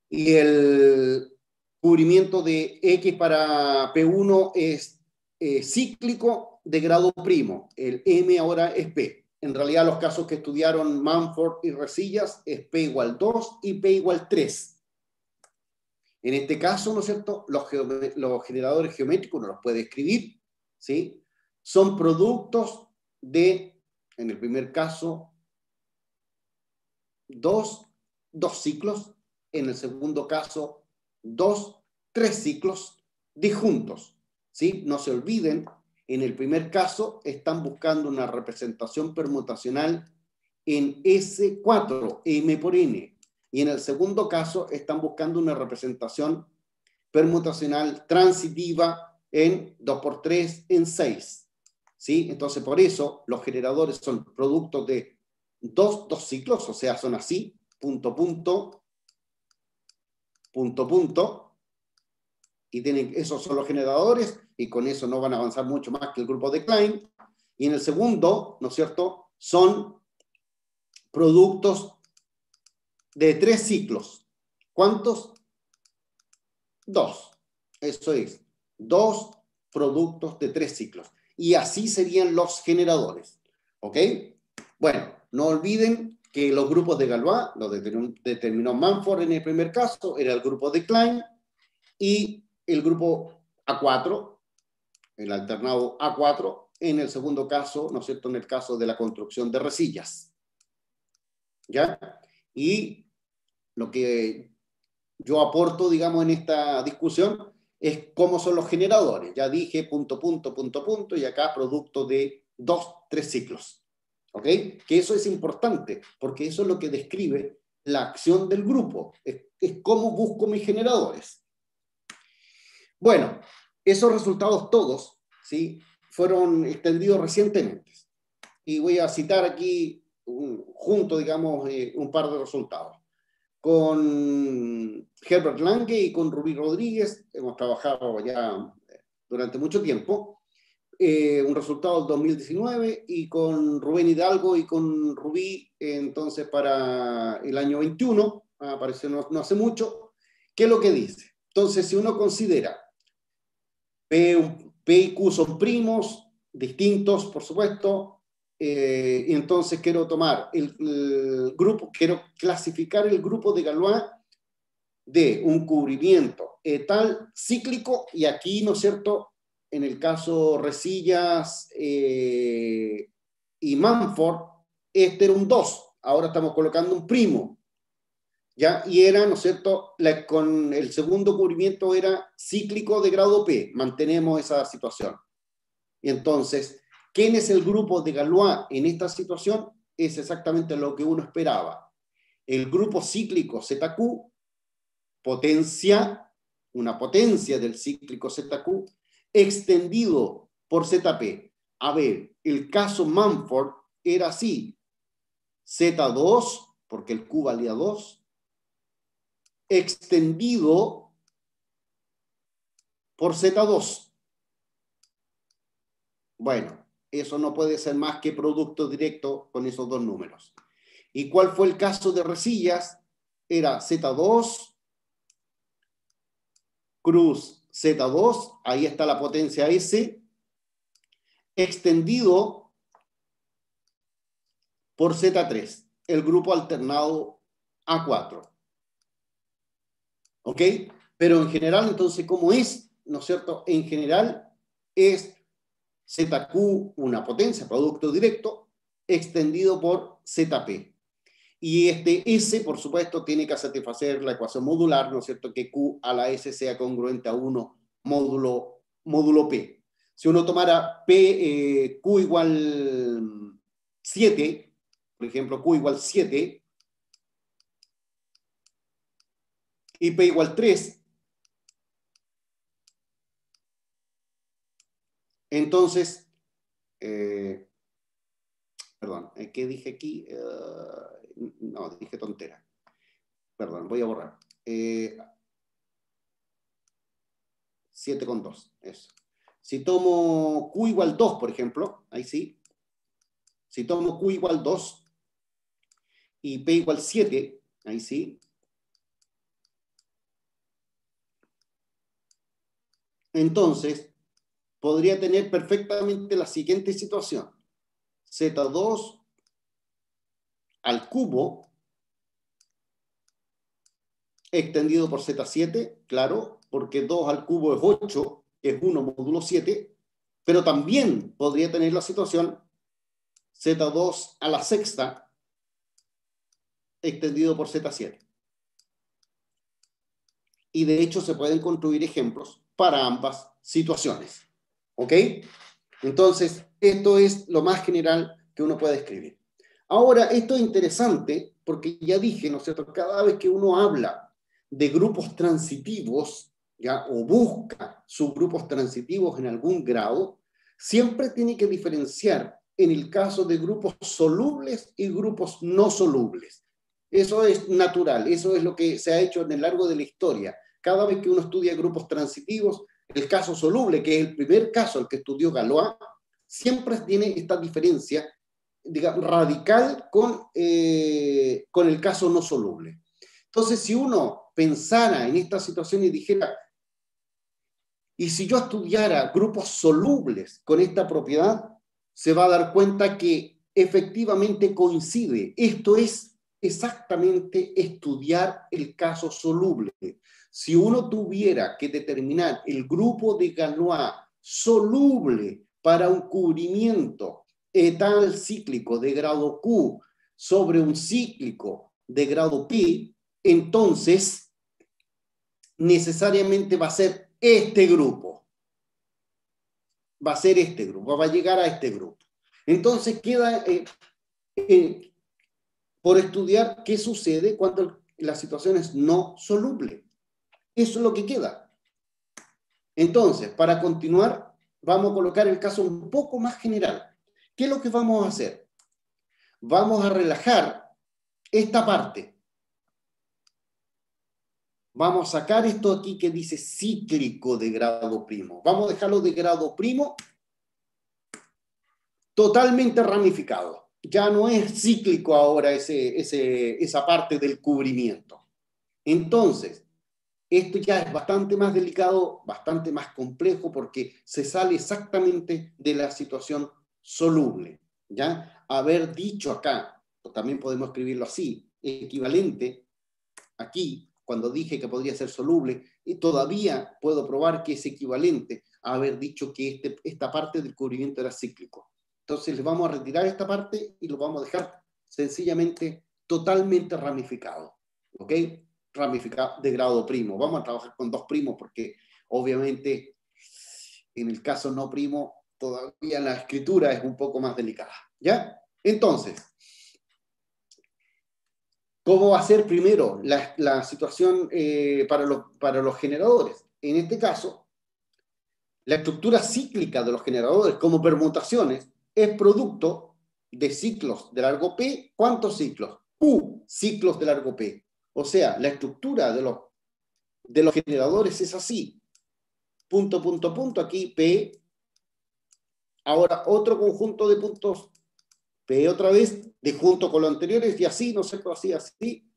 y el cubrimiento de X para P uno es eh, cíclico de grado primo. El M ahora es P. En realidad los casos que estudiaron Mumford y Resillas es P igual dos y P igual tres. En este caso, ¿no es cierto?, los, los generadores geométricos, uno los puede escribir, ¿sí? Son productos de, en el primer caso, dos, dos ciclos, en el segundo caso, dos, tres ciclos disjuntos, ¿sí? No se olviden, en el primer caso están buscando una representación permutacional en S cuatro, M por N, y en el segundo caso están buscando una representación permutacional transitiva en dos por tres, en seis, ¿sí? Entonces, por eso, los generadores son productos de dos, dos ciclos, o sea, son así, punto, punto, punto, punto, y tienen, esos son los generadores, y con eso no van a avanzar mucho más que el grupo de Klein. Y en el segundo, ¿no es cierto?, son productos de tres ciclos. ¿Cuántos? Dos. Eso es, dos productos de tres ciclos. Y así serían los generadores. ¿Ok? Bueno, no olviden que los grupos de Galois, los determinó Mumford en el primer caso, era el grupo de Klein, y el grupo A cuatro, el alternado A cuatro, en el segundo caso, ¿no es cierto?, en el caso de la construcción de resillas. ¿Ya? Y lo que yo aporto, digamos, en esta discusión es cómo son los generadores. Ya dije punto, punto, punto, punto, y acá producto de dos, tres ciclos. ¿Ok? Que eso es importante, porque eso es lo que describe la acción del grupo. Es, es cómo busco mis generadores. Bueno, esos resultados todos, ¿sí?, fueron extendidos recientemente. Y voy a citar aquí, un, junto, digamos, eh, un par de resultados. Con Herbert Lange y con Rubí Rodríguez, hemos trabajado ya durante mucho tiempo, eh, un resultado del dos mil diecinueve, y con Rubén Hidalgo y con Rubí, entonces para el año veintiuno, apareció no, no hace mucho. ¿Qué es lo que dice? Entonces, si uno considera P, P y Q son primos, distintos, por supuesto, Eh, y entonces quiero tomar el, el grupo, quiero clasificar el grupo de Galois de un cubrimiento etal cíclico, y aquí, ¿no es cierto?, en el caso Resillas eh, y Mumford, este era un dos, ahora estamos colocando un primo, ¿ya? Y era, ¿no es cierto?, la, con el segundo cubrimiento era cíclico de grado P, mantenemos esa situación. Y entonces, ¿quién es el grupo de Galois en esta situación? Es exactamente lo que uno esperaba. El grupo cíclico Z Q, potencia, una potencia del cíclico Z Q, extendido por Z P. A ver, el caso Mumford era así. Z dos, porque el Q valía dos, extendido por Z dos. Bueno, eso no puede ser más que producto directo con esos dos números. ¿Y cuál fue el caso de Resillas? Era Z dos, cruz Z dos, ahí está la potencia S, extendido por Z tres, el grupo alternado A cuatro. ¿Ok? Pero en general, entonces, ¿cómo es? ¿No es cierto? En general es Z Q, una potencia, producto directo, extendido por Z P. Y este S, por supuesto, tiene que satisfacer la ecuación modular, ¿no es cierto?, que Q a la S sea congruente a uno módulo, módulo P. Si uno tomara P, eh, Q igual siete, por ejemplo, Q igual siete, y P igual tres, entonces, eh, perdón, ¿qué dije aquí? Uh, no, dije tontera. Perdón, voy a borrar. Eh, siete con dos, eso. Si tomo Q igual dos, por ejemplo, ahí sí. Si tomo Q igual dos y P igual siete, ahí sí. entonces podría tener perfectamente la siguiente situación. zeta dos al cubo extendido por zeta siete, claro, porque dos al cubo es ocho, que es uno módulo siete, pero también podría tener la situación zeta dos a la sexta extendido por zeta siete. Y de hecho se pueden construir ejemplos para ambas situaciones. ¿Ok? Entonces, esto es lo más general que uno puede escribir. Ahora, esto es interesante porque ya dije, ¿no es cierto? Cada vez que uno habla de grupos transitivos, ¿ya? O busca subgrupos transitivos en algún grado, siempre tiene que diferenciar en el caso de grupos solubles y grupos no solubles. Eso es natural, eso es lo que se ha hecho en el largo de la historia. Cada vez que uno estudia grupos transitivos, el caso soluble, que es el primer caso el que estudió Galois, siempre tiene esta diferencia, digamos, radical con, eh, con el caso no soluble. Entonces, si uno pensara en esta situación y dijera, y si yo estudiara grupos solubles con esta propiedad, se va a dar cuenta que efectivamente coincide. Esto es exactamente estudiar el caso soluble. Si uno tuviera que determinar el grupo de Galois soluble para un cubrimiento etal cíclico de grado Q sobre un cíclico de grado P, entonces necesariamente va a ser este grupo. Va a ser este grupo, va a llegar a este grupo. Entonces queda eh, eh, por estudiar qué sucede cuando la situación es no soluble. Eso es lo que queda. Entonces, para continuar, vamos a colocar el caso un poco más general. ¿Qué es lo que vamos a hacer? Vamos a relajar esta parte. Vamos a sacar esto aquí que dice cíclico de grado primo. Vamos a dejarlo de grado primo totalmente ramificado. Ya no es cíclico ahora ese, ese, esa parte del cubrimiento. Entonces, esto ya es bastante más delicado, bastante más complejo, porque se sale exactamente de la situación soluble. ¿Ya? Haber dicho acá, o también podemos escribirlo así, equivalente, aquí, cuando dije que podría ser soluble, y todavía puedo probar que es equivalente a haber dicho que este, esta parte del cubrimiento era cíclico. Entonces, le vamos a retirar esta parte y lo vamos a dejar sencillamente totalmente ramificado. ¿Ok? Ramificado de grado primo. Vamos a trabajar con dos primos porque obviamente en el caso no primo todavía la escritura es un poco más delicada. ¿Ya? Entonces, ¿cómo va a ser primero la, la situación eh, para, los, para los generadores? En este caso, la estructura cíclica de los generadores como permutaciones es producto de ciclos de largo P. ¿Cuántos ciclos? Q ciclos de largo P. O sea, la estructura de los, de los generadores es así. Punto, punto, punto, aquí P. Ahora otro conjunto de puntos P otra vez, de junto con los anteriores, y así, ¿no sé, así, así.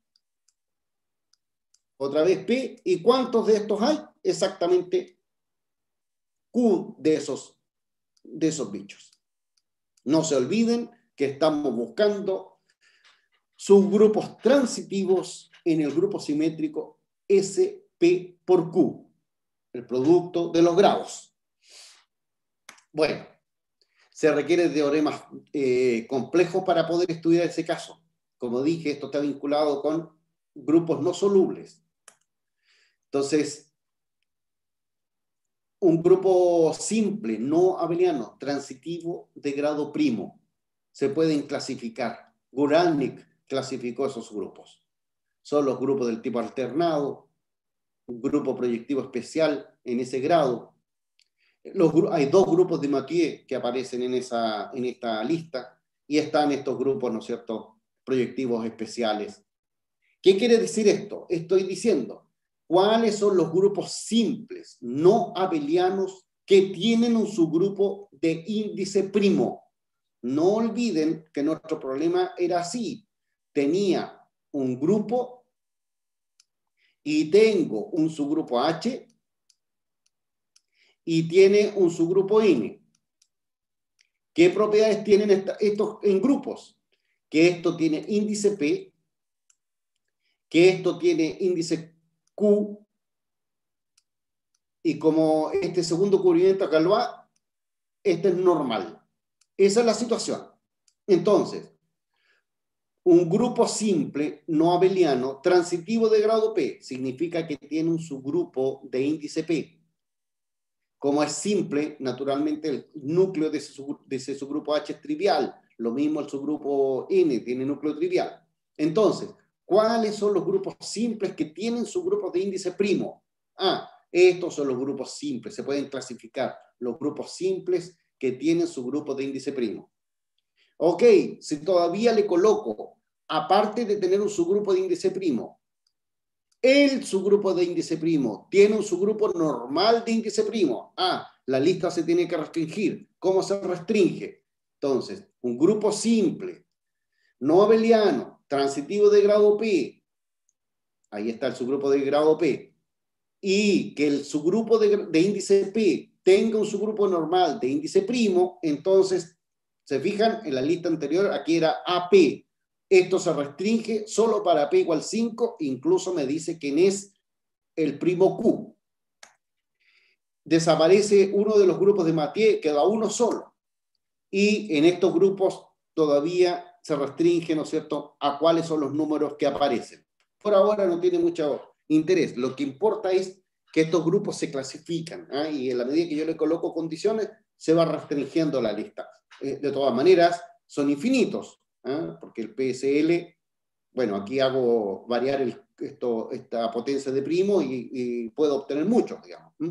Otra vez P. ¿Y cuántos de estos hay? Exactamente Q de esos, de esos bichos. No se olviden que estamos buscando subgrupos transitivos en el grupo simétrico S P por Q, el producto de los grados. Bueno, se requiere de teoremas eh, complejos para poder estudiar ese caso. Como dije, esto está vinculado con grupos no solubles. Entonces, un grupo simple, no abeliano, transitivo de grado primo, se pueden clasificar. Guralnik clasificó esos grupos. Son los grupos del tipo alternado, un grupo proyectivo especial en ese grado. Los, hay dos grupos de Mathieu que aparecen en, esa, en esta lista y están estos grupos, ¿no es cierto?, proyectivos especiales. ¿Qué quiere decir esto? Estoy diciendo cuáles son los grupos simples, no abelianos, que tienen un subgrupo de índice primo. No olviden que nuestro problema era así. Tenía un grupo y tengo un subgrupo H y tiene un subgrupo N. ¿Qué propiedades tienen esta, estos en grupos? Que esto tiene índice P, que esto tiene índice Q, y como este segundo cubrimiento acá lo va, este es normal. Esa es la situación. Entonces, un grupo simple no abeliano transitivo de grado P significa que tiene un subgrupo de índice P. Como es simple, naturalmente el núcleo de ese, sub, de ese subgrupo H es trivial. Lo mismo el subgrupo N tiene núcleo trivial. Entonces, ¿cuáles son los grupos simples que tienen subgrupos de índice primo? Ah, estos son los grupos simples. Se pueden clasificar los grupos simples que tienen subgrupos de índice primo. Ok, si todavía le coloco, aparte de tener un subgrupo de índice primo, el subgrupo de índice primo tiene un subgrupo normal de índice primo. Ah, la lista se tiene que restringir. ¿Cómo se restringe? Entonces, un grupo simple, no abeliano, transitivo de grado P, ahí está el subgrupo de grado P, y que el subgrupo de, de índice P tenga un subgrupo normal de índice primo, entonces, se fijan, en la lista anterior, aquí era A P. Esto se restringe solo para P igual cinco, incluso me dice quién es el primo Q. Desaparece uno de los grupos de Mathieu, queda uno solo. Y en estos grupos todavía se restringe, ¿no es cierto?, a cuáles son los números que aparecen. Por ahora no tiene mucho interés. Lo que importa es que estos grupos se clasifican, ¿eh? Y en la medida que yo le coloco condiciones, se va restringiendo la lista. Eh, de todas maneras, son infinitos. ¿eh? Porque el P S L, bueno, aquí hago variar el, esto, esta potencia de primo y, y puedo obtener muchos, digamos. ¿Mm?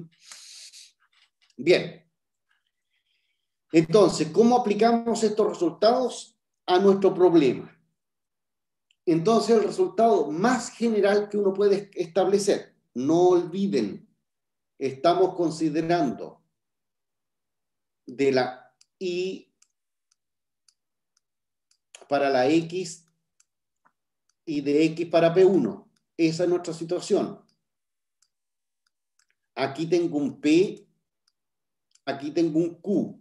Bien. Entonces, ¿cómo aplicamos estos resultados a nuestro problema? Entonces, el resultado más general que uno puede establecer, no olviden, estamos considerando de la I para la X y de X para P uno. Esa es nuestra situación. Aquí tengo un P, aquí tengo un Q.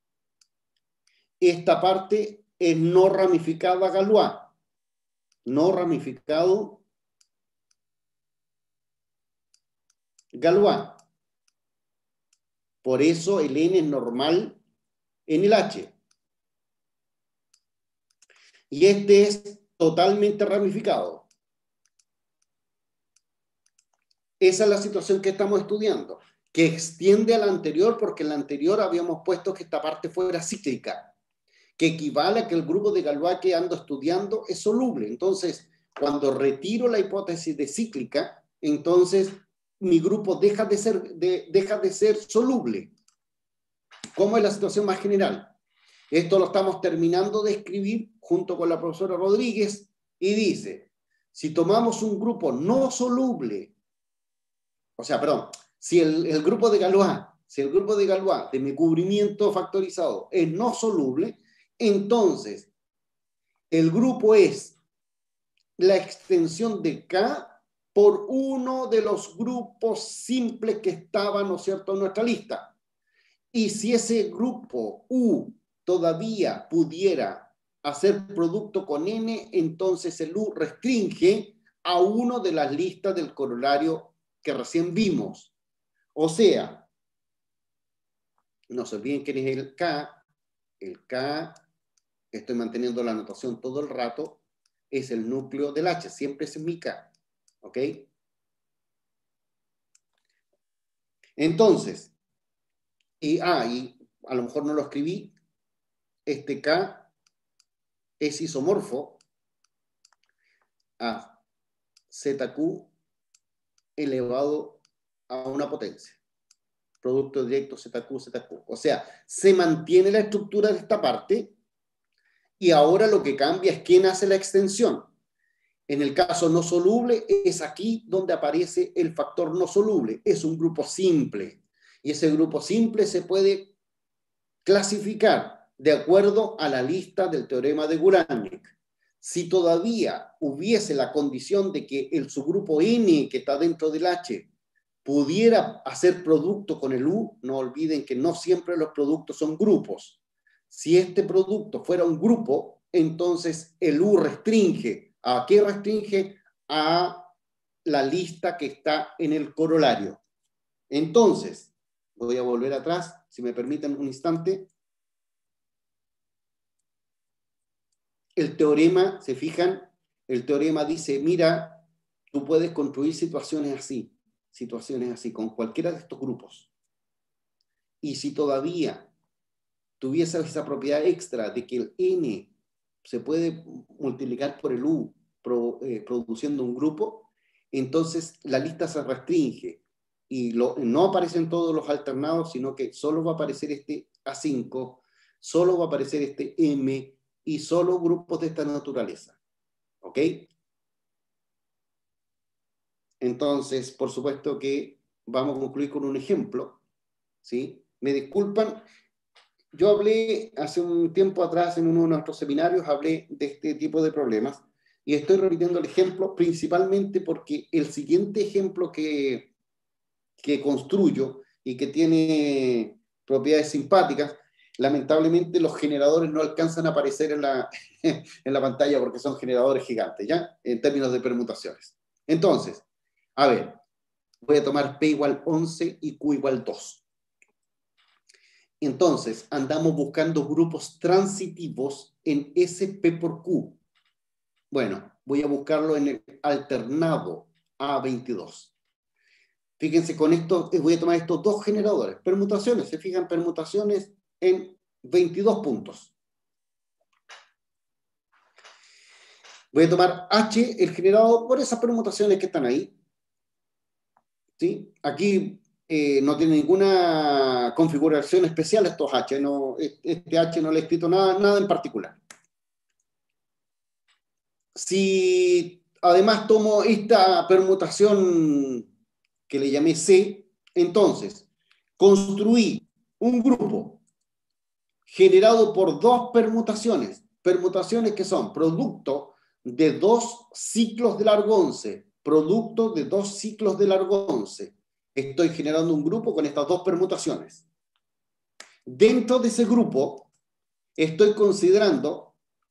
Esta parte es no ramificada Galois. No ramificado Galois. Por eso el N es normal en el H. Y este es totalmente ramificado. Esa es la situación que estamos estudiando, que extiende a la anterior porque en la anterior habíamos puesto que esta parte fuera cíclica, que equivale a que el grupo de Galois que ando estudiando es soluble. Entonces, cuando retiro la hipótesis de cíclica, entonces mi grupo deja de ser, de, deja de ser soluble. ¿Cómo es la situación más general? Esto lo estamos terminando de escribir junto con la profesora Rodríguez y dice, si tomamos un grupo no soluble, o sea, perdón, si el, el grupo de Galois, si el grupo de Galois de mi cubrimiento factorizado es no soluble, entonces el grupo es la extensión de K por uno de los grupos simples que estaban, ¿no es cierto?, en nuestra lista. Y si ese grupo U todavía pudiera hacer producto con N, entonces el U restringe a uno de las listas del corolario que recién vimos. O sea, no se olviden quién es el K. El K, estoy manteniendo la anotación todo el rato, es el núcleo del H. Siempre es mi K. ¿Ok? Entonces, y, ah, y a lo mejor no lo escribí, este K es isomorfo a Z Q elevado a una potencia. Producto directo Z Q, Z Q. O sea, se mantiene la estructura de esta parte y ahora lo que cambia es quién hace la extensión. En el caso no soluble es aquí donde aparece el factor no soluble. Es un grupo simple. Y ese grupo simple se puede clasificar de acuerdo a la lista del teorema de Guralnik. Si todavía hubiese la condición de que el subgrupo N que está dentro del H pudiera hacer producto con el U, no olviden que no siempre los productos son grupos. Si este producto fuera un grupo, entonces el U restringe. ¿A qué restringe? A la lista que está en el corolario. Entonces, voy a volver atrás, si me permiten un instante. El teorema, ¿se fijan? El teorema dice, mira, tú puedes construir situaciones así, situaciones así, con cualquiera de estos grupos. Y si todavía tuviese esa propiedad extra de que el N se puede multiplicar por el U, pro, eh, produciendo un grupo, entonces la lista se restringe y lo, no aparecen todos los alternados, sino que solo va a aparecer este A cinco, solo va a aparecer este M y solo grupos de esta naturaleza. ¿Ok? Entonces, por supuesto que vamos a concluir con un ejemplo. ¿Sí? Me disculpan, yo hablé hace un tiempo atrás en uno de nuestros seminarios, hablé de este tipo de problemas y estoy repitiendo el ejemplo principalmente porque el siguiente ejemplo que, que construyo y que tiene propiedades simpáticas, lamentablemente los generadores no alcanzan a aparecer en la, en la pantalla porque son generadores gigantes, ¿ya? En términos de permutaciones. Entonces, a ver, voy a tomar P igual once y Q igual dos. Entonces, andamos buscando grupos transitivos en S P por Q. Bueno, voy a buscarlo en el alternado A veintidós. Fíjense, con esto voy a tomar estos dos generadores. Permutaciones, se fijan, permutaciones en veintidós puntos. Voy a tomar H, el generado por esas permutaciones que están ahí. ¿Sí? Aquí eh, no tiene ninguna configuración especial estos H. No, este H no le he escrito nada, nada en particular. Si además tomo esta permutación que le llamé C, entonces construí un grupo generado por dos permutaciones, permutaciones que son producto de dos ciclos de largo once, producto de dos ciclos de largo once. Estoy generando un grupo con estas dos permutaciones. Dentro de ese grupo estoy considerando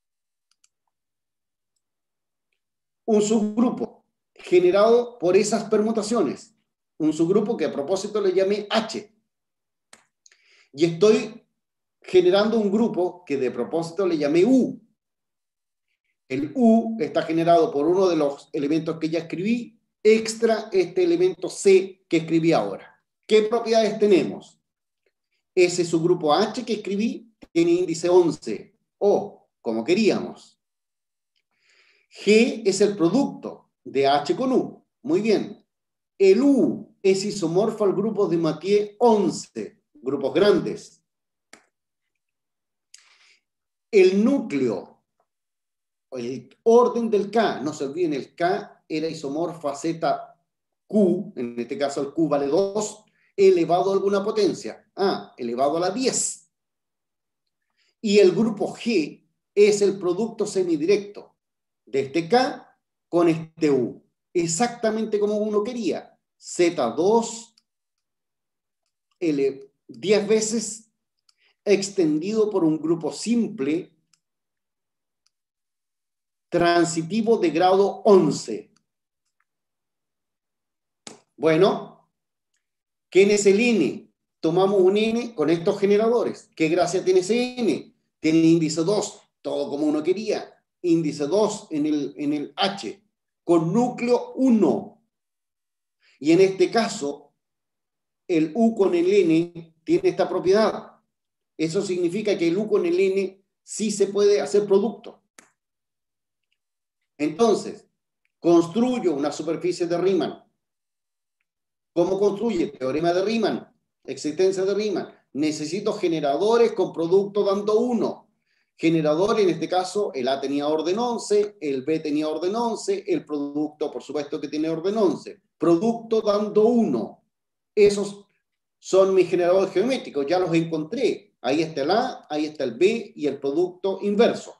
un subgrupo generado por esas permutaciones, un subgrupo que a propósito le llamé H. Y estoy generando un grupo que de propósito le llamé U. El U está generado por uno de los elementos que ya escribí, extra este elemento C que escribí ahora. ¿Qué propiedades tenemos? Ese subgrupo H que escribí tiene índice once, o como queríamos. G es el producto de H con U. Muy bien. El U es isomorfo al grupo de Mathieu once, grupos grandes. El núcleo, el orden del K, no se olviden, el K era isomorfo a Z Q, en este caso el Q vale dos, elevado a alguna potencia, ah, elevado a la diez. Y el grupo G es el producto semidirecto de este K con este U, exactamente como uno quería, Z dos, L, diez veces extendido por un grupo simple transitivo de grado once. Bueno, ¿quién es el N? Tomamos un N con estos generadores. ¿Qué gracia tiene ese N? Tiene índice dos, todo como uno quería. Índice dos en el, en el H, con núcleo uno. Y en este caso, el U con el N tiene esta propiedad. Eso significa que el U con el N sí se puede hacer producto. Entonces, construyo una superficie de Riemann. ¿Cómo construye? Teorema de Riemann, existencia de Riemann. Necesito generadores con producto dando uno. Generador, en este caso, el A tenía orden once, el B tenía orden once, el producto, por supuesto, que tiene orden once. Producto dando uno. Esos son mis generadores geométricos, ya los encontré. Ahí está el A, ahí está el B y el producto inverso.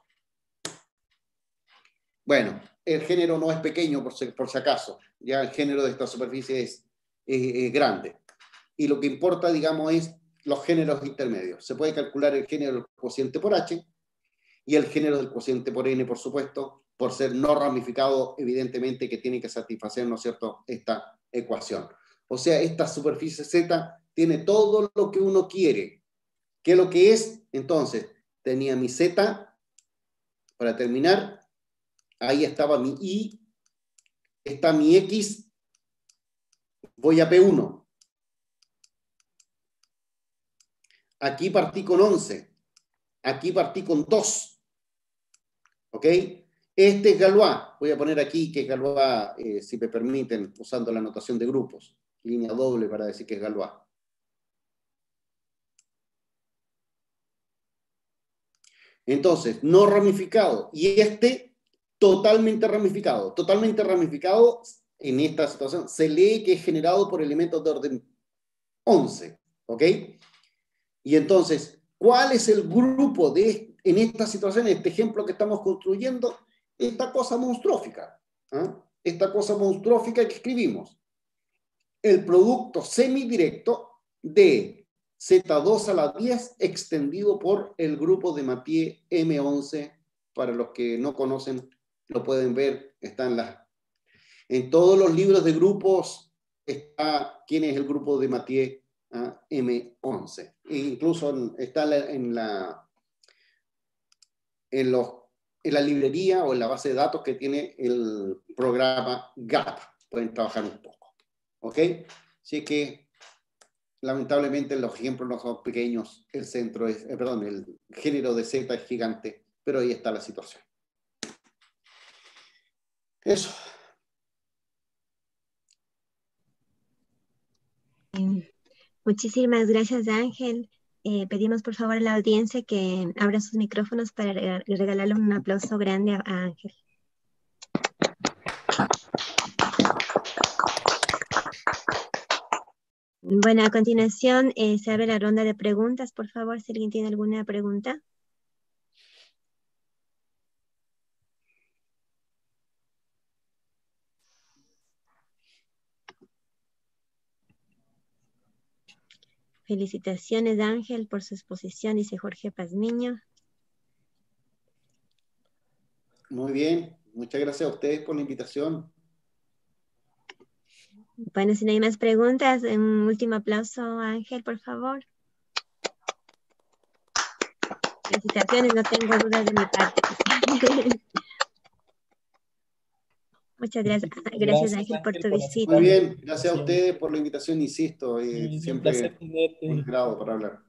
Bueno, el género no es pequeño por si, por si acaso. Ya el género de esta superficie es, eh, grande. Y lo que importa, digamos, es los géneros intermedios. Se puede calcular el género del cociente por H y el género del cociente por N, por supuesto, por ser no ramificado, evidentemente, que tiene que satisfacer, ¿no es cierto?, esta ecuación. O sea, esta superficie Z tiene todo lo que uno quiere. ¿Qué es lo que es? Entonces, tenía mi Z, para terminar, ahí estaba mi Y, está mi X, voy a P uno. Aquí partí con once, aquí partí con dos. ¿Ok? Este es Galois. Voy a poner aquí que es Galois, eh, si me permiten, usando la notación de grupos. Línea doble para decir que es Galois. Entonces, no ramificado. Y este, totalmente ramificado. Totalmente ramificado, en esta situación, se lee que es generado por elementos de orden once. ¿Ok? Y entonces, ¿cuál es el grupo de, en esta situación, este ejemplo que estamos construyendo? Esta cosa monstruófica. ¿eh? Esta cosa monstruófica que escribimos. El producto semidirecto de Z dos a la diez extendido por el grupo de Mathieu M once. Para los que no conocen, lo pueden ver. Está en, la, en todos los libros de grupos está quién es el grupo de Mathieu ¿eh? M once. E incluso está en la, en, la, en, los, en la librería o en la base de datos que tiene el programa G A P. Pueden trabajar un poco. ¿Ok? Así que, lamentablemente, los ejemplos no son pequeños. El centro es, eh, perdón, el género de Z es gigante, pero ahí está la situación. Eso. Muchísimas gracias, Ángel. Eh, pedimos por favor a la audiencia que abra sus micrófonos para regalarle un aplauso grande a, a Ángel. Bueno, a continuación eh, se abre la ronda de preguntas, por favor, si alguien tiene alguna pregunta. Felicitaciones, Ángel, por su exposición, dice Jorge Pazmiño. Muy bien, muchas gracias a ustedes por la invitación. Bueno, si no hay más preguntas, un último aplauso, Ángel, por favor. Felicitaciones, no tengo dudas de mi parte. Muchas gracias, gracias, gracias Ángel, por tu visita. Muy bien, gracias a ustedes por la invitación, insisto, eh, Sí, siempre un placer tenerte. un grado para hablar.